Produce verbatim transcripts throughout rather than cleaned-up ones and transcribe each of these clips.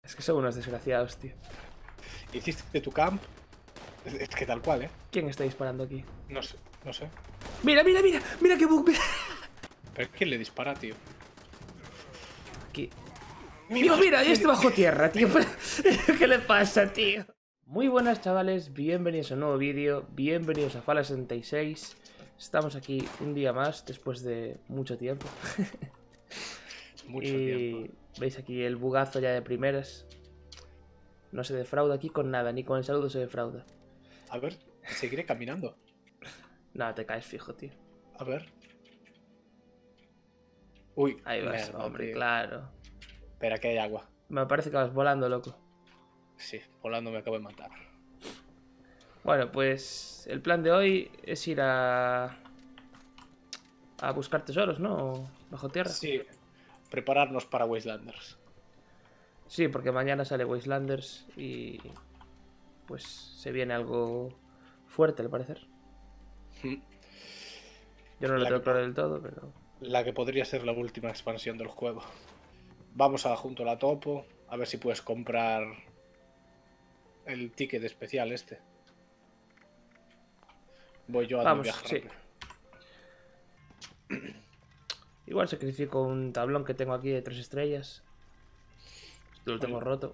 Es que son unos desgraciados, tío. Hiciste tu camp. Es, es que tal cual, ¿eh? ¿Quién está disparando aquí? No sé, no sé. Mira, mira, mira. Mira qué bug. Mira. ¿Pero quién le dispara, tío? Aquí. Mira, mira, y este bajo tierra, tío. ¿Qué le pasa, tío? Muy buenas, chavales. Bienvenidos a un nuevo vídeo. Bienvenidos a Fallout sesenta y seis. Estamos aquí un día más después de mucho tiempo. Mucho y tiempo. veis aquí el bugazo ya de primeras. No se defrauda aquí con nada, ni con el saludo se defrauda. A ver, seguiré caminando. No, te caes fijo, tío. A ver. Uy, Ahí vas, mierda, hombre, tío. claro. Espera, que hay agua. Me parece que vas volando, loco. Sí, volando me acabo de matar. Bueno, pues el plan de hoy es ir a... a buscar tesoros, ¿no? Bajo tierra. Sí, prepararnos para Wastelanders. Sí, porque mañana sale Wastelanders y... pues se viene algo fuerte, al parecer. Yo no lo La tengo que- claro del todo, pero... La que podría ser la última expansión del juego. Vamos a junto a la topo, a ver si puedes comprar el ticket especial este. Voy yo a Vamos, viajar sí. rápido. Igual sacrifico un tablón que tengo aquí de tres estrellas. Esto lo tengo Vale. roto.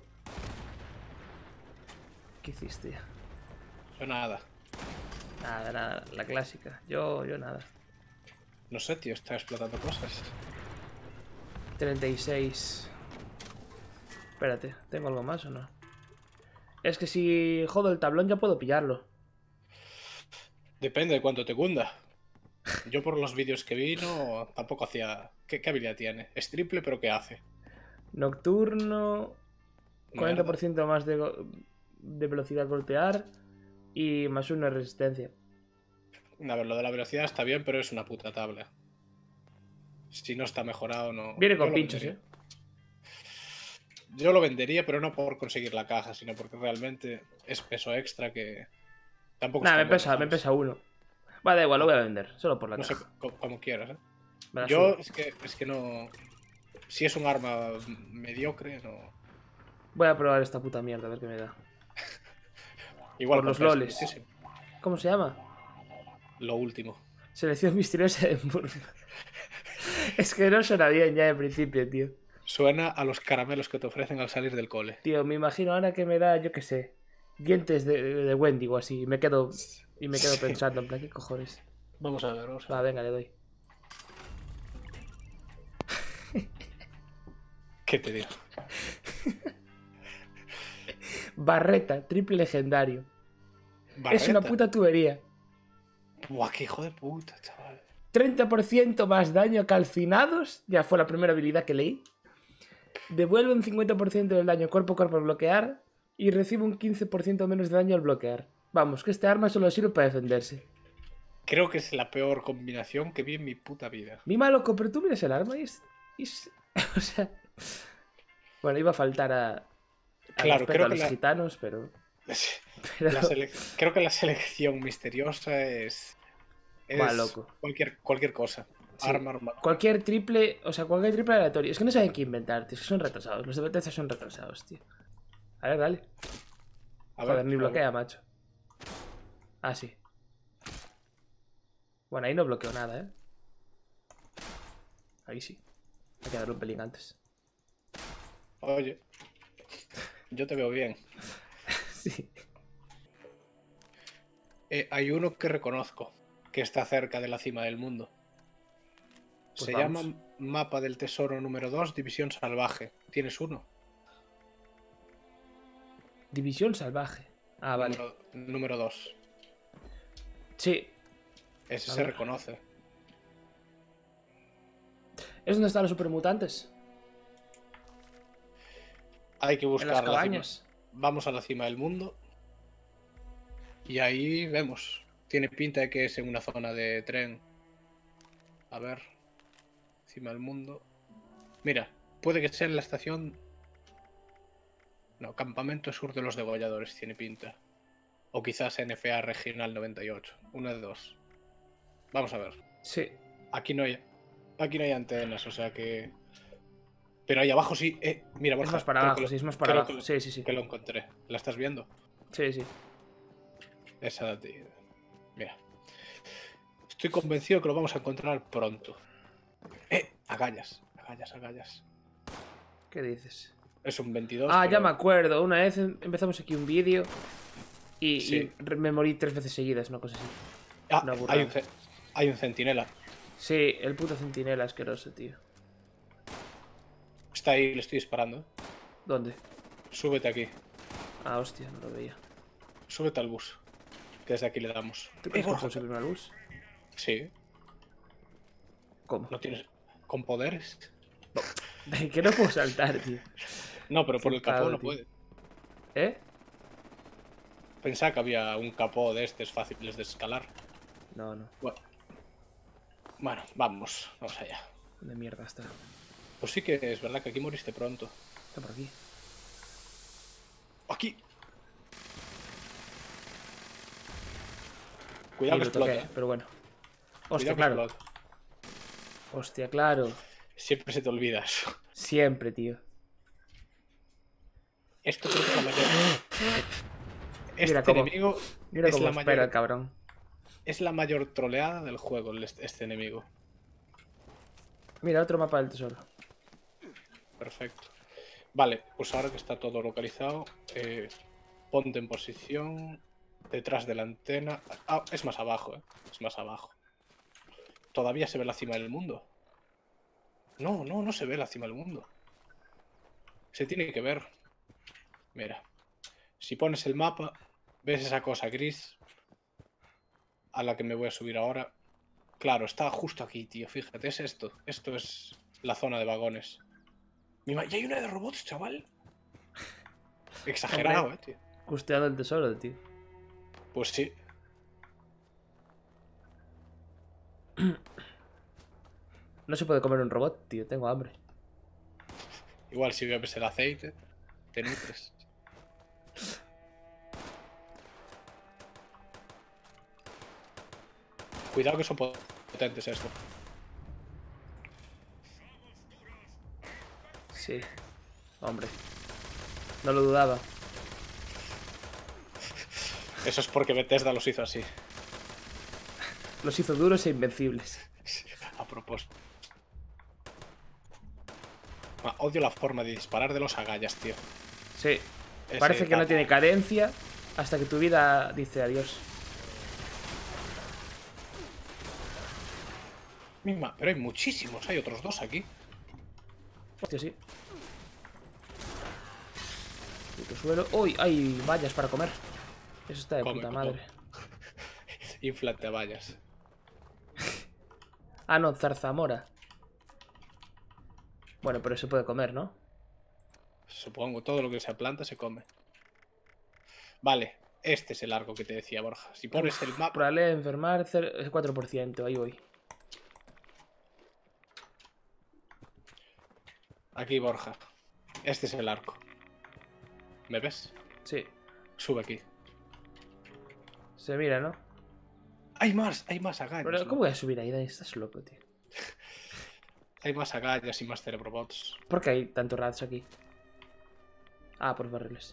¿Qué hiciste? Yo nada. Nada, nada, la clásica. Yo, yo nada. No sé, tío, está explotando cosas. treinta y seis. Espérate, ¿tengo algo más o no? Es que si jodo el tablón ya puedo pillarlo. Depende de cuánto te cunda. Yo por los vídeos que vi no tampoco hacía... ¿Qué, qué habilidad tiene? Es triple, pero ¿qué hace? Nocturno. cuarenta por Mierda. ciento más de, go- de velocidad al golpear. Y más uno de resistencia. A ver, lo de la velocidad está bien, pero es una puta tabla. Si no está mejorado, no... Viene Yo con lo pinchos, vendería. eh. Yo lo vendería, pero no por conseguir la caja, sino porque realmente es peso extra que... Tampoco Nada, es me tan bueno, pesa, me ¿sabes? pesa uno. Va, da igual, lo voy a vender. Solo por la No sé, caja. co- como quieras, ¿eh? Me la Yo suda. es que, es que no... Si es un arma mediocre, no... Voy a probar esta puta mierda, a ver qué me da. Igual Por los compensa loles. muchísimo. ¿Cómo se llama? Lo último. Selección misteriosa de Edimburgo. Es que no suena bien ya de principio, tío. Suena a los caramelos que te ofrecen al salir del cole. Tío, me imagino ahora que me da, yo qué sé, dientes de, de Wendy o así. Y me quedo, y me quedo Sí. pensando, en plan, ¿qué cojones? Vamos a ver, vamos a Va, ver. venga, le doy. ¿Qué te digo? Barreta, triple legendario. Es una Barreta. puta tubería. Buah, qué hijo de puta, chaval. treinta por ciento más daño a calcinados. Ya fue la primera habilidad que leí. Devuelve un cincuenta por ciento del daño cuerpo a cuerpo al bloquear. Y recibe un quince por ciento menos de daño al bloquear. Vamos, que este arma solo sirve para defenderse. Creo que es la peor combinación que vi en mi puta vida. Mima, loco, pero tú miras el arma y es... y es- o sea... Bueno, iba a faltar a... a Claro, respeto creo a que los la- gitanos, pero... pero... La selec- Creo que la selección misteriosa es... Es Va, loco. Cualquier, cualquier cosa. Sí. Arma, arma. Cualquier triple... O sea, cualquier triple aleatorio. Es que no saben qué inventar, tío. Es que son retrasados. Los de Bethesda son retrasados, tío. A ver, dale. A Joder, ver, ni a bloquea, ver. macho. Ah, sí. Bueno, ahí no bloqueo nada, ¿eh? Ahí sí. Hay que darle un pelín antes. Oye. Yo te veo bien. Sí. Eh, hay uno que reconozco, que está cerca de la cima del mundo. Pues Se vamos. llama Mapa del Tesoro número dos, División Salvaje. ¿Tienes uno? División salvaje. Ah, vale. Número, número dos. Sí. Ese A se ver. reconoce. ¿Es donde están los supermutantes? Hay que En buscar las la cima. cabañas. Vamos a la cima del mundo. Y ahí vemos. Tiene pinta de que es en una zona de tren. A ver. Cima del mundo. Mira, puede que sea en la estación... No, Campamento Sur de los Degolladores tiene pinta. O quizás N F A Regional noventa y ocho. Una de dos. Vamos a ver. Sí. Aquí no hay... Aquí no hay antenas, o sea que... Pero ahí abajo sí. Eh, mira, Borja. Es más para creo abajo, que lo- sí, es más para creo abajo. que- Sí, sí, sí. Que lo encontré. ¿La estás viendo? Sí, sí. Esa de ti. Mira. Estoy convencido que lo vamos a encontrar pronto. Eh, agallas, agallas, agallas. ¿Qué dices? Es un veintidós. Ah, pero... ya me acuerdo. Una vez em- empezamos aquí un vídeo y, Sí. y re- me morí tres veces seguidas, una cosa así. Ah, Una hay burrada. un, ce- hay un centinela. Sí, el puto centinela asqueroso, tío. Está ahí, le estoy disparando. ¿eh? ¿Dónde? Súbete aquí. Ah, hostia, no lo veía. Súbete al bus. Que desde aquí le damos. ¿Tú Eh, crees que Borja, puedo subir una luz? Sí. ¿Cómo? ¿No tienes... con poderes? Que no puedo saltar, tío. No, pero por el Flipado, capó no tío. puede. ¿Eh? Pensaba que había un capó de estos fáciles de escalar. No, no. Bueno. Bueno, vamos. Vamos allá. ¿Dónde mierda está? Pues sí que es verdad que aquí moriste pronto. Está por aquí. ¡Aquí! Cuidado Y que lo toqué, explota. ¿eh? pero bueno. Hostia, Cuidado que claro. explota. Hostia, claro. Siempre se te olvida eso. Siempre, tío. Esto creo que es la mayor... Este Mira cómo- enemigo Mira es cómo la, espera mayor, el cabrón. es la mayor troleada del juego, el- este enemigo. Mira, otro mapa del tesoro. Perfecto. Vale, pues ahora que está todo localizado, eh, ponte en posición detrás de la antena. Ah, es más abajo, eh. Es más abajo. Todavía se ve la cima del mundo. No, no, no se ve la cima del mundo. Se tiene que ver. Mira. Si pones el mapa, ves esa cosa gris a la que me voy a subir ahora. Claro, está justo aquí, tío. Fíjate, es esto. Esto es la zona de vagones. Mima, y hay una de robots, chaval. Exagerado, Hombre. eh, tío. Custeando el tesoro, tío. Pues sí. No se puede comer un robot, tío. Tengo hambre. Igual si bebes el aceite, te nutres. Cuidado que son potentes esto. Sí. Hombre. No lo dudaba. Eso es porque Bethesda los hizo así. Los hizo duros e invencibles. A propósito. Ah, odio la forma de disparar de los agallas, tío. Sí. Ese Parece que no tap- tiene cadencia hasta que tu vida dice adiós. Misma, pero hay muchísimos, hay otros dos aquí. Hostia, sí. Puto suelo. Uy, hay vallas para comer. Eso está de Come, puta come. madre. Inflate vallas. Ah, no, zarzamora. Bueno, pero se puede comer, ¿no? Supongo, todo lo que se planta se come. Vale, este es el arco que te decía Borja. Si pones el mapa... Probabilidad de enfermar, cer- cuatro por ciento. Ahí voy. Aquí, Borja. Este es el arco. ¿Me ves? Sí. Sube aquí. Se mira, ¿no? Hay más, hay más agallas. Pero, ¿no? ¿cómo voy a subir ahí? Dani? Estás loco, tío. Hay más agallas y más cerebrobots. ¿Por qué hay tantos rats aquí? Ah, por barriles.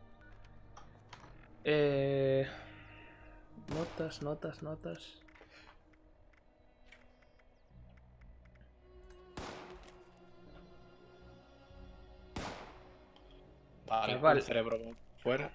Eh... Notas, notas, notas. Vale, Tal cual. un cerebrobot fuera.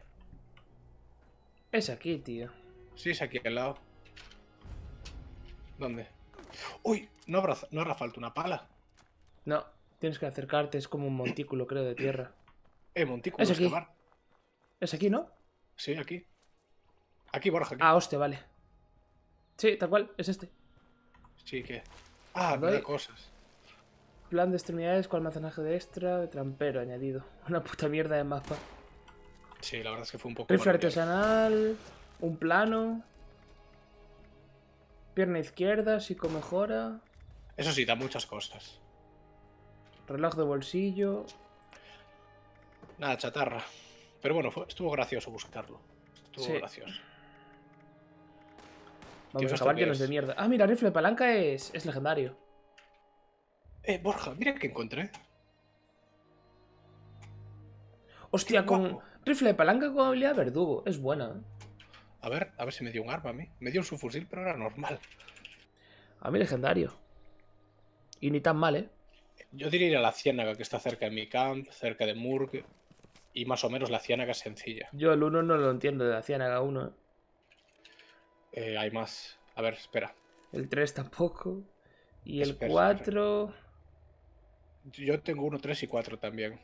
Es aquí, tío. Sí, es aquí al lado. ¿Dónde? ¡Uy! No habrá, no hará falta una pala. No, tienes que acercarte. Es como un montículo, creo, de tierra. Eh, montículo, Es aquí. excavar. Es aquí, ¿no? Sí, aquí. Aquí, Borja, aquí. Ah, hostia, vale. Sí, tal cual, es este. Sí, que... Ah, Doy. me da cosas. Plan de extremidades con almacenaje de extra de trampero añadido. Una puta mierda de mapa. Sí, la verdad es que fue un poco... Rifle barullo. artesanal. Un plano. Pierna izquierda, psicomejora. Eso sí, da muchas cosas. Reloj de bolsillo. Nada, chatarra. Pero bueno, fue- estuvo gracioso buscarlo. Estuvo Sí. gracioso. Vamos Tío, a ¿esto acabar qué llenos es? de mierda. Ah, mira, rifle de palanca es, es legendario. Eh, Borja, mira que encontré. Hostia, Qué con guapo. rifle de palanca con habilidad verdugo. Es buena, ¿eh? A ver, a ver si me dio un arma a mí. Me dio un subfusil, pero era normal. A mí legendario. Y ni tan mal, ¿eh? Yo diría ir a la ciénaga que está cerca de mi camp, cerca de Murg. Y más o menos la ciénaga es sencilla. Yo el uno no lo entiendo de la Ciénaga uno, ¿eh? Eh, hay más. A ver, espera. El tres tampoco. Y el Espera, espera. cuatro... Yo tengo uno, tres y cuatro también.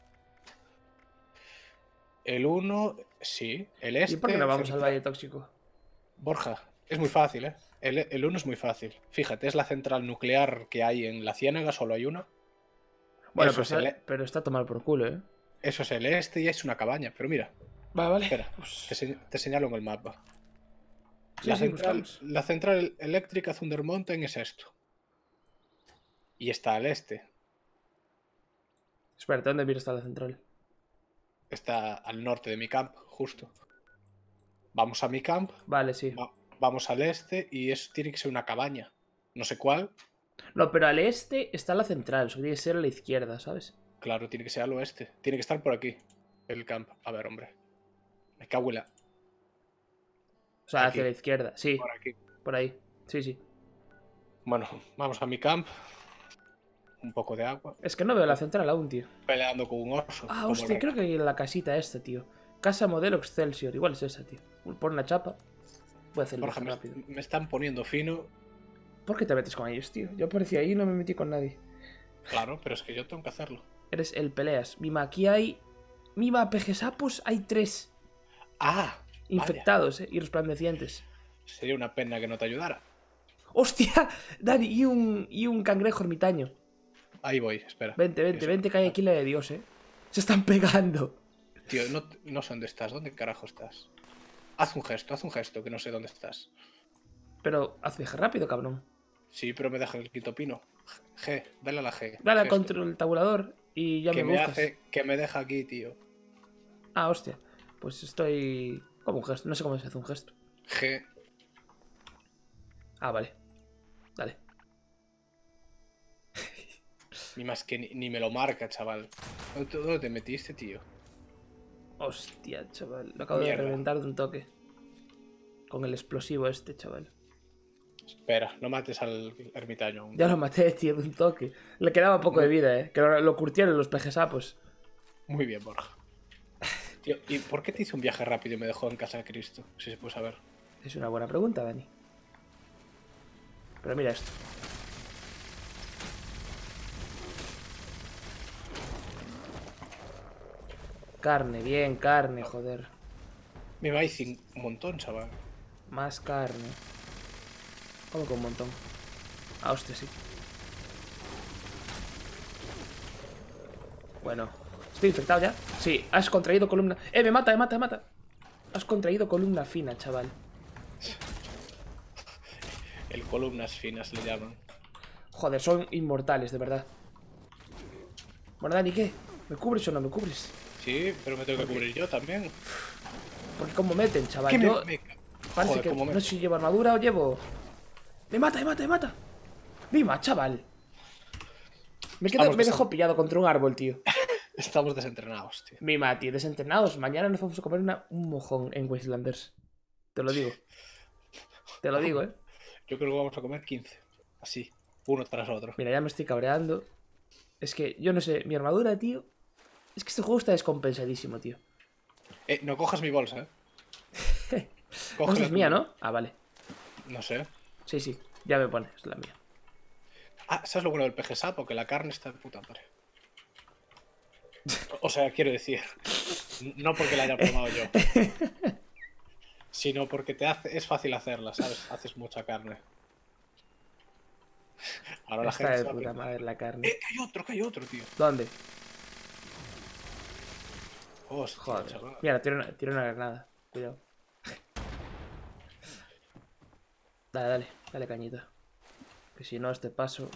El uno, sí. El ¿Y por qué no este, vamos al central- Valle Tóxico? Borja, es muy fácil, ¿eh? El, el uno es muy fácil. Fíjate, es la central nuclear que hay en la ciénaga, solo hay una. Bueno, Eso pero es el, está, e- pero está a tomar por culo, ¿eh? eso es el este y es una cabaña. Pero mira, Vale, vale. espera, Pues... te, se- te señalo en el mapa. Sí, La sí, central, buscamos. la central eléctrica Thunder Mountain es esto. Y está al este. Espérate, ¿dónde mira está la central? Está al norte de mi camp, justo. Vamos a mi camp, Vale, sí. va- vamos al este y eso tiene que ser una cabaña. No sé cuál. No, pero al este está la central. Eso tiene que ser a la izquierda, ¿sabes? Claro, tiene que ser al oeste. Tiene que estar por aquí. El camp. A ver, hombre. Me cago en la... O sea, Aquí. hacia la izquierda. Sí, Por aquí. por ahí. Sí, sí. Bueno, vamos a mi camp. Un poco de agua. Es que no veo la central aún, tío. Peleando con un oso. Ah, como hostia, el creo que hay en la casita esta, tío. Casa modelo Excelsior. Igual es esa, tío. Pon una chapa. Voy a hacerlo Borja, me, rápido. me están poniendo fino. ¿Por qué te metes con ellos, tío? Yo aparecí ahí y no me metí con nadie. Claro, pero es que yo tengo que hacerlo. Eres el peleas. Mima, aquí hay... Mima, pejesapos, hay tres. ¡Ah! Infectados, eh. Y resplandecientes. Sería una pena que no te ayudara. ¡Hostia! Dani, y un, y un cangrejo ermitaño. Ahí voy, espera. Vente, vente, vente, que hay aquí la de Dios, eh. Se están pegando. Tío, no, no sé dónde estás. ¿Dónde carajo estás? Haz un gesto, haz un gesto, que no sé dónde estás. Pero haz viaje rápido, cabrón. Sí, pero me deja el quinto pino. G, dale a la G. Dale al Gesto. control tabulador y ya que me me buscas. hace, que me deja aquí, tío. Ah, hostia. Pues estoy... Como un gesto. No sé cómo se hace un gesto. G. Ah, vale. Dale. Ni más que ni, ni me lo marca, chaval. ¿Dónde te- dónde te metiste, tío? Hostia, chaval. Lo acabo Mierda. de reventar de un toque. Con el explosivo este, chaval. Espera, no mates al ermitaño aún. Ya lo maté, tío, de un toque. Le quedaba poco de vida, eh. Que lo, lo curtieron los pejesapos. Muy bien, Borja. Tío, ¿y por qué te hice un viaje rápido y me dejó en casa de Cristo? Si se puede saber. Es una buena pregunta, Dani. Pero mira esto. Carne, bien, carne, joder. Me va a ir un montón, chaval. Más carne. Como con un montón. Ah, hostia, sí. Bueno. ¿Estoy infectado ya? Sí, has contraído columna... ¡Eh, me mata, me mata, me mata! Has contraído columna fina, chaval. El columnas finas le llaman. Joder, son inmortales, de verdad. Bueno, Dani, ¿qué? ¿Me cubres o no me cubres? Sí, pero me tengo que cubrir yo también. Porque como meten, chaval. ¿Qué me- Yo me- parece Joder, que cómo me- no sé si llevo armadura o llevo... ¡Me mata, me mata, me mata! ¡Viva, chaval! Me, quedo, Estamos me desa- dejó pillado contra un árbol, tío. Estamos desentrenados, tío. Mima, tío, desentrenados. Mañana nos vamos a comer una- un mojón en Wastelanders. Te lo digo. Te lo digo, eh. Yo creo que vamos a comer quince. Así, uno tras otro. Mira, ya me estoy cabreando. Es que, yo no sé, mi armadura, tío. Es que este juego está descompensadísimo, tío. Eh, no cojas mi bolsa, eh. No, esta es mía, ¿no? Ah, vale. No sé. Sí, sí, ya me pone, es la mía. Ah, ¿sabes lo bueno del peje sapo? Que la carne está de puta madre. O sea, quiero decir, no porque la haya probado yo, sino porque te hace, es fácil hacerla, ¿sabes? Haces mucha carne. Ahora la Está gente de se va a puta pensar, madre la carne. ¡Eh, que hay otro, que hay otro, tío! ¿Dónde? Hostia, Joder. chaval. Mira, tira una, tira una granada. Cuidado. Dale, dale, dale cañita. Que si no, este paso.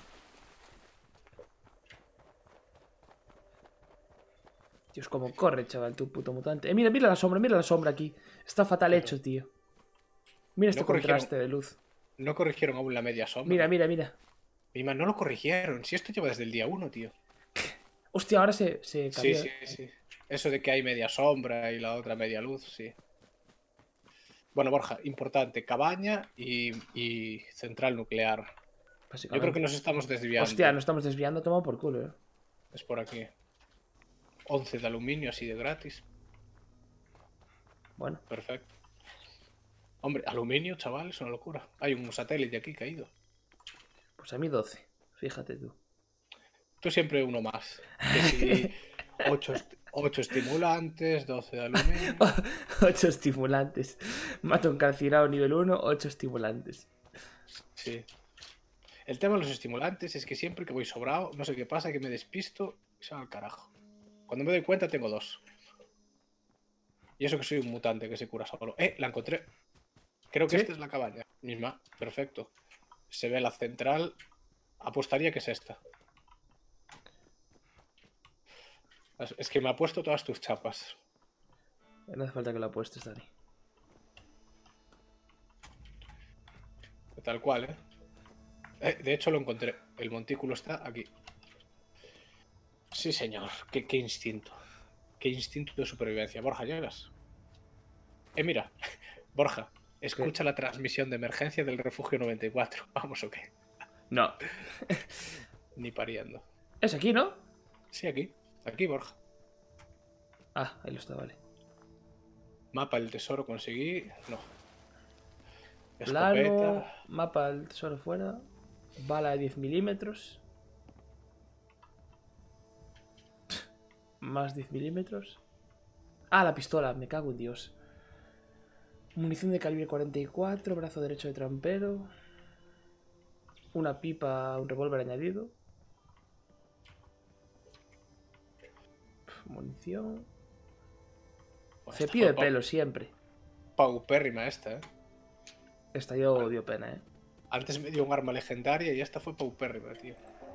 Dios, cómo corre, chaval, tu puto mutante. Eh, mira, mira la sombra, mira la sombra aquí. Está fatal hecho, tío. Mira este No corrigieron. contraste de luz. No corrigieron aún la media sombra. Mira, mira, mira. Mima, no lo corrigieron. Si esto lleva desde el día uno, tío. Hostia, ahora se, se Sí, cambió. sí, eh. sí. Eso de que hay media sombra y la otra media luz, sí. Bueno, Borja, importante, cabaña y, y central nuclear. Yo creo que nos estamos desviando. Hostia, nos estamos desviando, toma por culo, eh. Es por aquí. once de aluminio así de gratis. Bueno. Perfecto. Hombre, aluminio, chaval, es una locura. Hay un satélite aquí caído. Pues a mí doce, fíjate tú. Tú siempre uno más. Que si ocho, ocho estimulantes, doce de aluminio. ocho estimulantes. Mato un calcinado nivel uno, ocho estimulantes. Sí. El tema de los estimulantes es que siempre que voy sobrado, no sé qué pasa, que me despisto y se va al carajo. Cuando me doy cuenta tengo dos. Y eso que soy un mutante que se cura solo. ¡Eh! La encontré. Creo que ¿Sí? esta es la cabaña. Misma. Perfecto. Se ve la central. Apostaría que es esta. Es que me ha puesto todas tus chapas. No hace falta que lo apuestes, Dani. Tal cual, ¿eh? eh de hecho lo encontré. El montículo está aquí. Sí, señor. Qué, qué instinto. Qué instinto de supervivencia. Borja, ¿llegas? Eh, mira. Borja, escucha ¿qué? La transmisión de emergencia del refugio noventa y cuatro. ¿Vamos o qué? No. Ni pariendo. Es aquí, ¿no? Sí, aquí. Aquí, Borja. Ah, ahí lo está, vale. Mapa del tesoro conseguí. No. Plano, escopeta. Mapa del tesoro fuera. Bala de diez milímetros. Más diez milímetros. Ah, la pistola, me cago en Dios. Munición de calibre cuarenta y cuatro. Brazo derecho de trampero. Una pipa, un revólver añadido. Munición. Bueno, cepillo de pelo, siempre. Paupérrima esta, eh. Esta yo dio pena, eh. Antes me dio un arma legendaria y esta fue paupérrima, tío.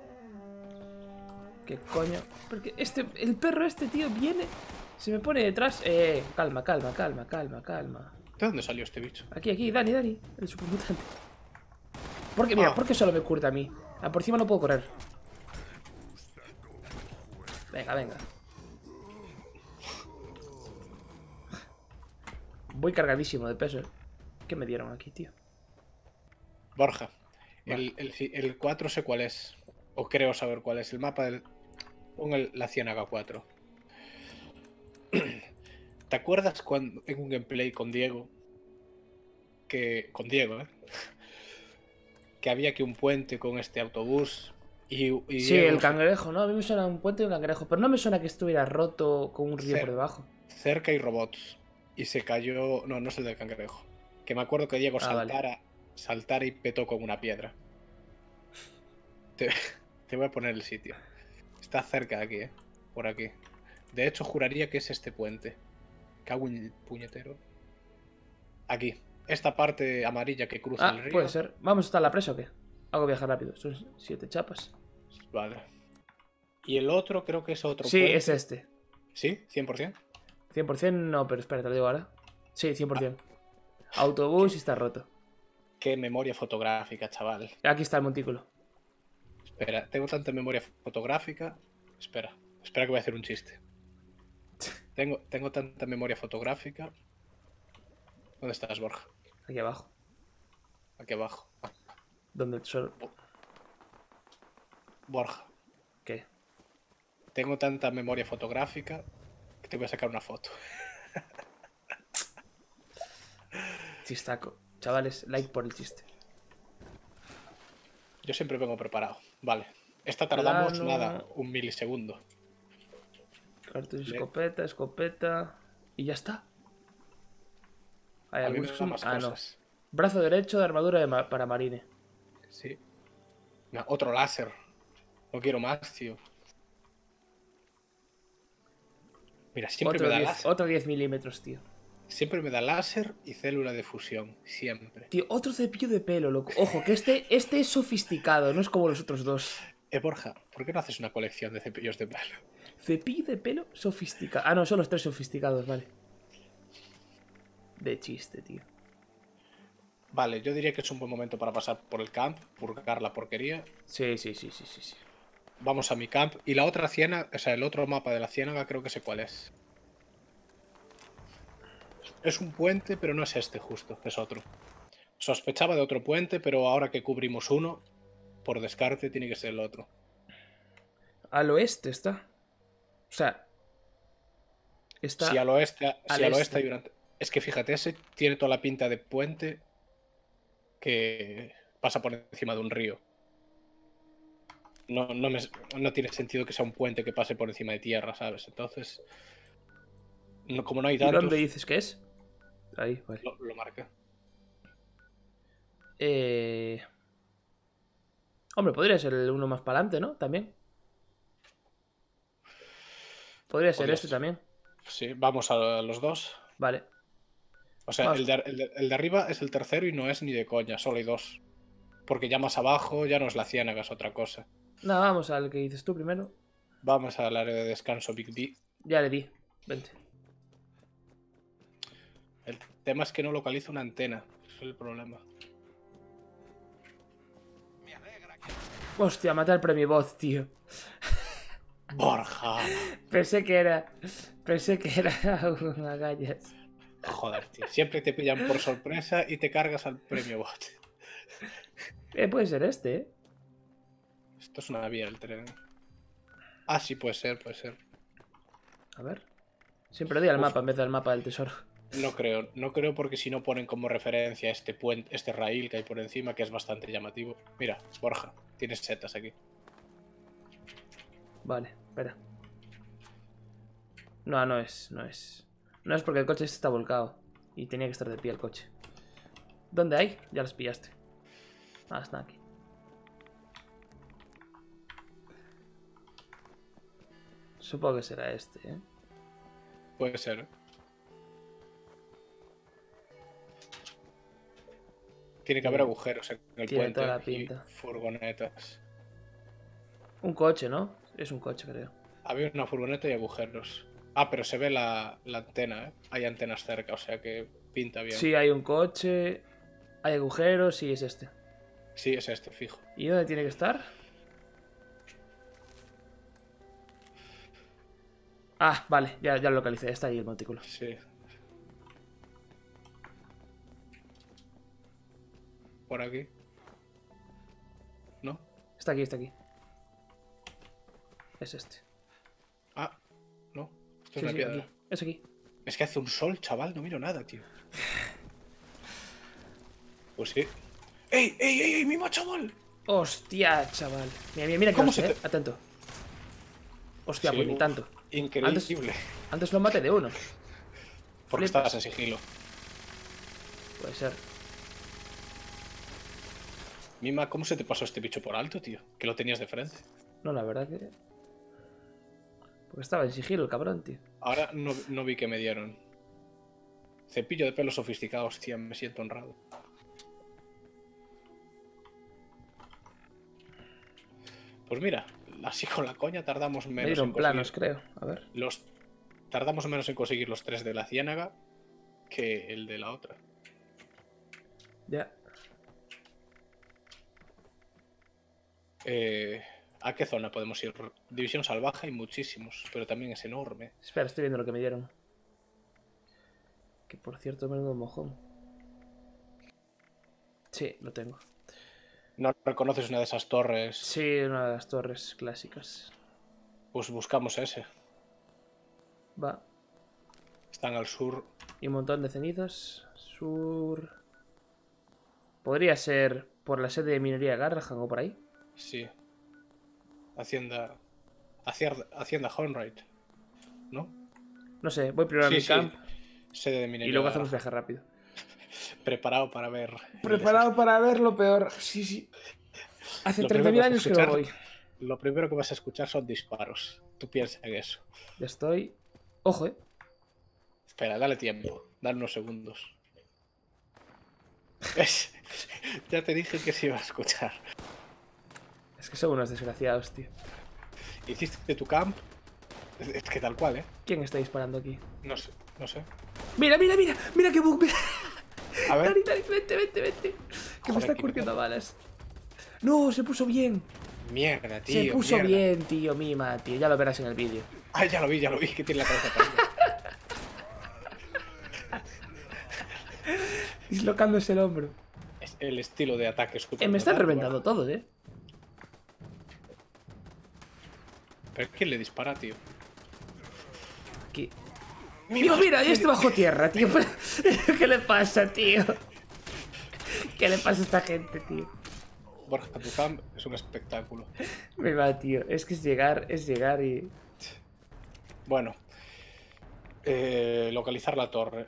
¿Qué coño? Porque este, el perro este, tío, viene, se me pone detrás. Eh, calma, calma, calma, calma, calma. ¿De dónde salió este bicho? Aquí, aquí, Dani, Dani, el supermutante. Porque, mira, ah. ¿por qué solo me curta a mí? Ah, por encima no puedo correr. Venga, venga. Voy cargadísimo de peso, ¿eh? ¿Qué me dieron aquí, tío? Borja, vale. el, el, el cuatro sé cuál es. O creo saber cuál es. El mapa del... Pon el, la Ciénaga cuatro. ¿Te acuerdas cuando en un gameplay con Diego? Que... Con Diego, ¿eh? Que había aquí un puente con este autobús y... y sí, Diego el cangrejo, ¿no? A mí me suena un puente y un cangrejo. Pero no me suena que estuviera roto con un río Cer por debajo. Cerca hay robots. Y se cayó... No, no es el del cangrejo. Que me acuerdo que Diego ah, saltara, vale. saltara y petó con una piedra. Te... Te voy a poner el sitio. Está cerca de aquí, ¿eh? Por aquí. De hecho, juraría que es este puente. Cago en el puñetero. Aquí. Esta parte amarilla que cruza ah, el río. Puede ser. ¿Vamos a estar a la presa o qué? Hago viajar rápido. Son siete chapas. Vale. Y el otro creo que es otro sí, puente. es este. ¿Sí? ¿cien por cien? cien por cien no, pero espera, te lo digo ahora. Sí, cien por cien. Ah. Autobús ¿Qué? Y está roto. Qué memoria fotográfica, chaval. Aquí está el montículo. Espera, tengo tanta memoria fotográfica. Espera, espera que voy a hacer un chiste. Tengo, tengo tanta memoria fotográfica. ¿Dónde estás, Borja? Aquí abajo. Aquí abajo. ¿Dónde el sol? Borja. ¿Qué? Tengo tanta memoria fotográfica que te voy a sacar una foto. Chistaco. Chavales, like por el chiste. Yo siempre vengo preparado. Vale. Esta tardamos Plano... nada, un milisegundo. Cartucho, escopeta, escopeta. Y ya está. Hay algún más ah, cosas. No. Brazo derecho de armadura de ma para marine. Sí. No, otro láser. No quiero más, tío. Mira, siempre otro me da diez, láser. Otro diez milímetros, tío. Siempre me da láser y célula de fusión. Siempre. Tío, otro cepillo de pelo, loco. Ojo, que este, este es sofisticado, no es como los otros dos. Eh, Borja, ¿por qué no haces una colección de cepillos de pelo? Cepillo de pelo sofisticado. Ah, no, son los tres sofisticados, vale. De chiste, tío. Vale, yo diría que es un buen momento para pasar por el camp, purgar la porquería. Sí, sí, sí, sí, sí, sí. Vamos a mi camp. Y la otra ciénaga, o sea, el otro mapa de la ciénaga creo que sé cuál es. es un puente, pero no es este justo, es otro. Sospechaba de otro puente, pero ahora que cubrimos uno, por descarte tiene que ser el otro. Al oeste está. O sea... Está Si al oeste, al si al oeste este. hay una... Es que fíjate, ese tiene toda la pinta de puente que pasa por encima de un río. No, no, me, no tiene sentido que sea un puente que pase por encima de tierra, ¿sabes? Entonces, no, como no hay ¿Y tantos, dónde dices que es? Ahí, vale. lo, lo marca. Eh... Hombre, podría ser el uno más para adelante, ¿no? También. Podría ser Podría este ser. también. Sí, vamos a los dos. Vale. O sea, Vamos. el de, el, de, el de arriba es el tercero y no es ni de coña, solo hay dos. Porque ya más abajo ya no es la ciénaga, es otra cosa. Nada, vamos al que dices tú primero. Vamos al área de descanso Big D. Ya le di. Vente. El tema es que no localizo una antena. Ese es el problema. Hostia, maté al premio bot, tío. Borja. Pensé que era... Pensé que era una gallas. Joder, tío. Siempre te pillan por sorpresa y te cargas al premio bot. Eh, puede ser este, ¿eh? Esto es una vía del tren. Ah, sí, puede ser, puede ser. A ver. Siempre doy al Uf. mapa en vez del mapa del tesoro. No creo, no creo porque si no ponen como referencia este puente, este raíl que hay por encima, que es bastante llamativo. Mira, Borja, tienes setas aquí. Vale, espera. No, no es, no es. No es porque el coche este está volcado. Y tenía que estar de pie el coche. ¿Dónde hay? Ya las pillaste. Ah, está aquí. Supongo que será este, ¿eh? Puede ser, ¿eh? Tiene que haber agujeros en el Tiene puente toda la y pinta. furgonetas. Un coche, ¿no? Es un coche, creo. Había una furgoneta y agujeros. Ah, pero se ve la, la antena, ¿eh? Hay antenas cerca, o sea que pinta bien. Sí, hay un coche. Hay agujeros y es este. Sí, es este, fijo. ¿Y dónde tiene que estar? Ah, vale, ya, ya lo localicé. Está ahí el montículo. Sí. Por aquí. ¿No? Está aquí, está aquí. Es este. Ah, no. Esto Sí, es una sí, piedra. aquí. Es aquí. Es que hace un sol, chaval, no miro nada, tío. Pues sí. ¡Ey, ey, ey, ey, mima, chaval! Hostia, chaval. Mira, mira, mira que ¿Cómo no sé, se eh. te- Atento. Hostia, Sí, pues ni uf, tanto. Increíble. Antes, antes lo maté de uno. Porque Flipas. estabas en sigilo. Puede ser. Mima, ¿cómo se te pasó este bicho por alto, tío? Que lo tenías de frente. No, la verdad que... Porque estaba en sigilo el cabrón, tío. Ahora no, no vi que me dieron. Cepillo de pelo sofisticado, hostia, me siento honrado. Pues mira, así con la coña tardamos Me menos dieron en planos, conseguir creo. A ver. los tardamos menos en conseguir los tres de la ciénaga que el de la otra. Ya. Eh, ¿A qué zona podemos ir? División salvaje hay muchísimos, pero también es enorme. Espera, estoy viendo lo que me dieron. Que por cierto, menudo mojón. Sí, lo tengo. ¿No reconoces una de esas torres? Sí, una de las torres clásicas. Pues buscamos ese. Va. Están al sur. Y un montón de cenizas. Sur. Podría ser por la sede de minería Garrahan o por ahí. Sí. Hacienda. Hacienda, Hacienda Honright. ¿No? No sé, voy primero Sí, a mi sí. camp Sede de minería. y luego hacemos viaje rápido. Preparado para ver. el Preparado para ver lo peor. Sí, sí. Hace Lo treinta mil primero que años vas a que no escuchar- voy. desastre. Lo primero que vas a escuchar son disparos. Tú piensas en eso. Ya estoy. Ojo, eh. Espera, dale tiempo. Dale unos segundos. Es- Ya te dije que se iba a escuchar. Es que son unos desgraciados, tío. Hiciste tu camp. Es es que tal cual, ¿eh? ¿Quién está disparando aquí? No sé, no sé. Mira, mira, mira. Mira qué bug. Mira. A ver. Dani, Dani, vente, vente, vente. Que Joder, me está que curtiendo me- balas. No, se puso bien. Mierda, tío. Se puso mierda. bien, tío, mima, tío. Ya lo verás en el vídeo. Ay, ya lo vi, ya lo vi, que tiene la cabeza partida. Dislocándose el hombro. Es el estilo de ataque super Eh, me están potente, reventando ¿verdad? todos, eh. ¿Pero quién le dispara, tío? Aquí. Tío, mira, ya está bajo tierra, tío. ¿Qué le pasa, tío? ¿Qué le pasa a esta gente, tío? Borja, tu camp es un espectáculo. Me va, tío. Es que es llegar, es llegar y... Bueno. Eh, localizar la torre.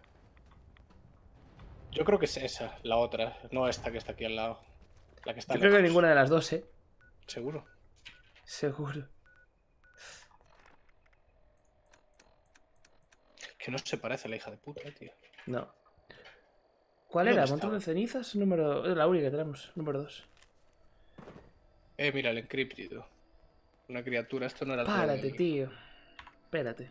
Yo creo que es esa, la otra. No esta que está aquí al lado. La que está Yo creo lejos. que ninguna de las dos, eh. ¿Seguro? Seguro. Que no se parece a la hija de puta, tío. No. ¿Cuál ¿Y era? dónde ¿Montón de estaba? cenizas? Número... Es la única que tenemos. Número dos. Eh, mira, el encríptido. Una criatura, esto no era el juego Párate, del... tío. Espérate.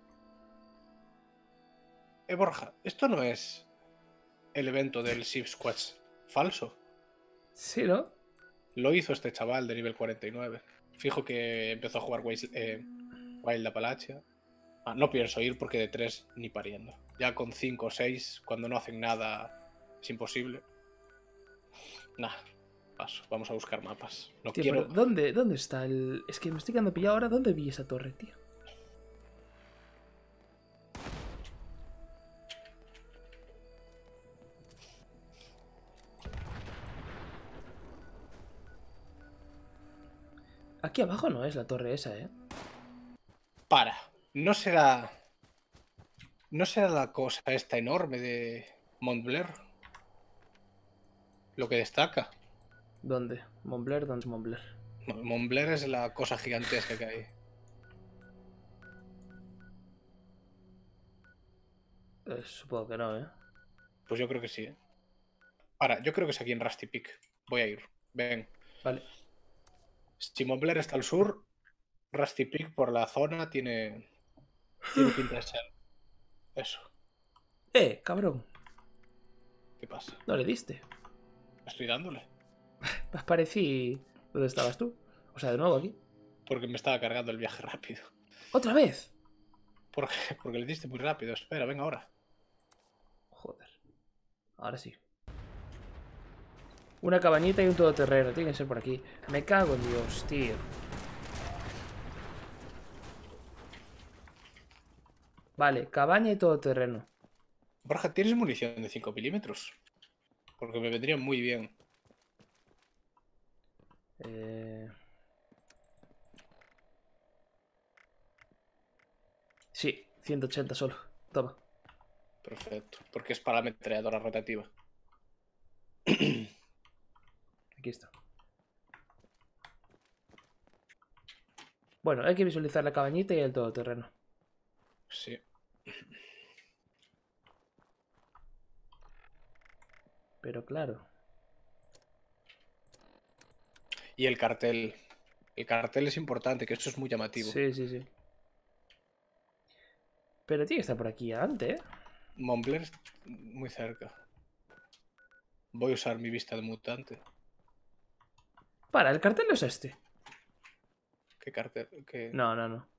Eh, Borja, esto no es el evento del Ship Squatch falso. Sí, ¿no? Lo hizo este chaval de nivel cuarenta y nueve. Fijo que empezó a jugar Wild, eh, Wild Appalachia. Ah, no pienso ir porque de tres ni pariendo. Ya con cinco o seis, cuando no hacen nada, es imposible. Nah, paso. Vamos a buscar mapas. No Tío, quiero... pero ¿dónde, ¿dónde está el...? Es que me estoy quedando pillado ahora. ¿Dónde vi esa torre, tío? Aquí abajo no es la torre esa, ¿eh? Para. No será... ¿No será la cosa esta enorme de Montblair lo que destaca? ¿Dónde? Montblair, ¿dónde es Montblair? Montblair es la cosa gigantesca que hay. Eh, supongo que no, ¿eh? Pues yo creo que sí. ¿eh? Ahora, yo creo que es aquí en Rusty Peak. Voy a ir. Ven. Vale. Si Montblair está al sur, Rusty Peak por la zona tiene, tiene pinta de ser eso. ¡Eh, cabrón! ¿Qué pasa? No le diste. Estoy dándole. Me parecí... ¿Dónde estabas tú? O sea, de nuevo aquí. Porque me estaba cargando el viaje rápido. ¡Otra vez! ¿Por qué? Porque le diste muy rápido. Espera, venga ahora. Joder. Ahora sí. Una cabañita y un todoterreno. Tiene que ser por aquí. Me cago en Dios, tío. Vale, cabaña y todoterreno. Borja, ¿tienes munición de cinco milímetros? Porque me vendría muy bien. Eh... Sí, ciento ochenta solo. Toma. Perfecto. Porque es para la ametralladora rotativa. Aquí está. Bueno, hay que visualizar la cabañita y el todoterreno. Sí. Pero claro. Y el cartel. El cartel es importante, que eso es muy llamativo. Sí, sí, sí. Pero tiene que estar por aquí antes, ¿eh? Montblair muy cerca. Voy a usar mi vista de mutante. Para, el cartel no es este. ¿Qué cartel? ¿Qué... No, no, no.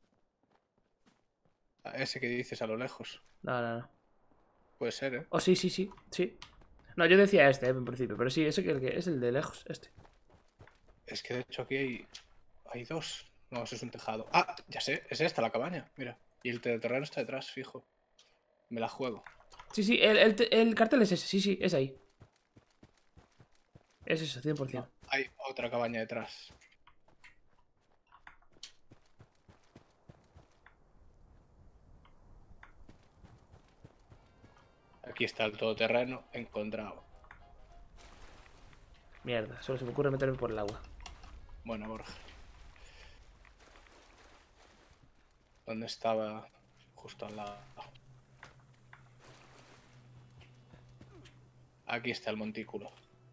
Ah, ese que dices a lo lejos. No, no, no. Puede ser, ¿eh? Oh, sí, sí, sí. Sí. No, yo decía este, eh, en principio. Pero sí, ese que, el que es el de lejos, este. Es que de hecho aquí hay, hay dos. No, eso es un tejado. Ah, ya sé, es esta la cabaña. Mira. Y el terreno está detrás, fijo. Me la juego. Sí, sí, el, el, el cartel es ese. Sí, sí, es ahí. Es eso, cien por cien. No, hay otra cabaña detrás. Aquí está el todoterreno encontrado. Mierda, solo se me ocurre meterme por el agua. Bueno, Borja. ¿Dónde estaba? Justo al lado. Aquí está el montículo.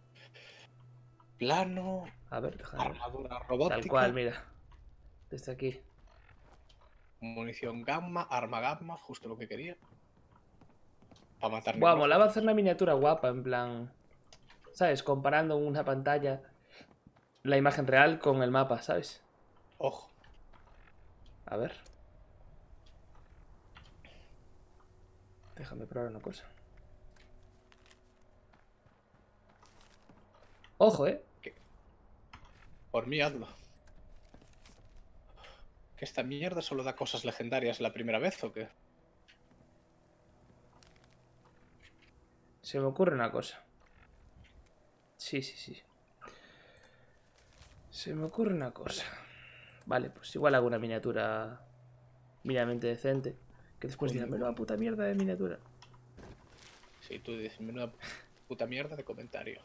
Plano. A ver, déjame ver. Armadura robótica. Tal cual, mira. Desde aquí. Munición gamma, arma gamma, justo lo que quería. Para matar Buah, necrófagos. molaba hacer una miniatura guapa, en plan... ¿Sabes? Comparando en una pantalla la imagen real con el mapa, ¿sabes? Ojo. A ver. Déjame probar una cosa. Ojo, eh. ¿Qué? Por mí hazlo. ¿Que esta mierda solo da cosas legendarias la primera vez o qué? Se me ocurre una cosa. Sí, sí, sí. Se me ocurre una cosa. Vale, pues igual hago una miniatura mínimamente decente. Que después dirán, menuda puta mierda de miniatura. Sí, tú dices, menuda puta mierda de comentario.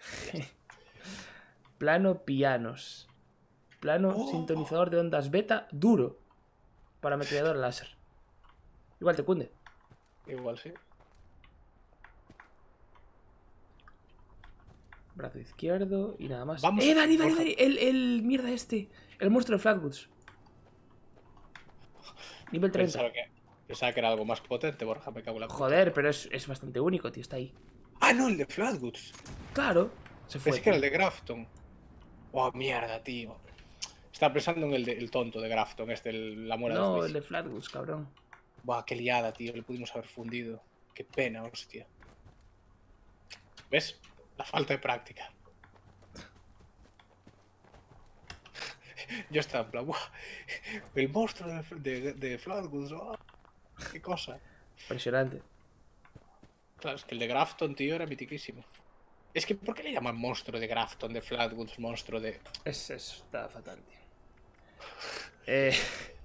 Plano pianos. Plano Oh. sintonizador de ondas beta duro. Para ametrallador láser. Igual te cunde. Igual sí. Brazo izquierdo y nada más. Vamos, ¡Eh, Dani, Dani, Borja. Dani! El, el mierda este. El monstruo de Flatwoods. Nivel treinta. Pensaba que, pensaba que era algo más potente, Borja, me cago en la puta. Joder, pero es, es bastante único, tío. Está ahí. Ah, no, el de Flatwoods. Claro. Se fue. Pensé que era el de Grafton. Oh, mierda, tío. Estaba pensando en el, de, el tonto de Grafton, este, el, la muela de No, juicio. el de Flatwoods, cabrón. Buah, qué liada, tío. Le pudimos haber fundido. Qué pena, hostia. ¿Ves? La falta de práctica. Yo estaba en plan, buah, el monstruo de, de, de Flatwoods, oh, qué cosa. Impresionante. Claro, es que el de Grafton, tío, era mitiquísimo. Es que, ¿por qué le llaman monstruo de Grafton, de Flatwoods, monstruo de...? Es, eso está fatal, tío. Eh...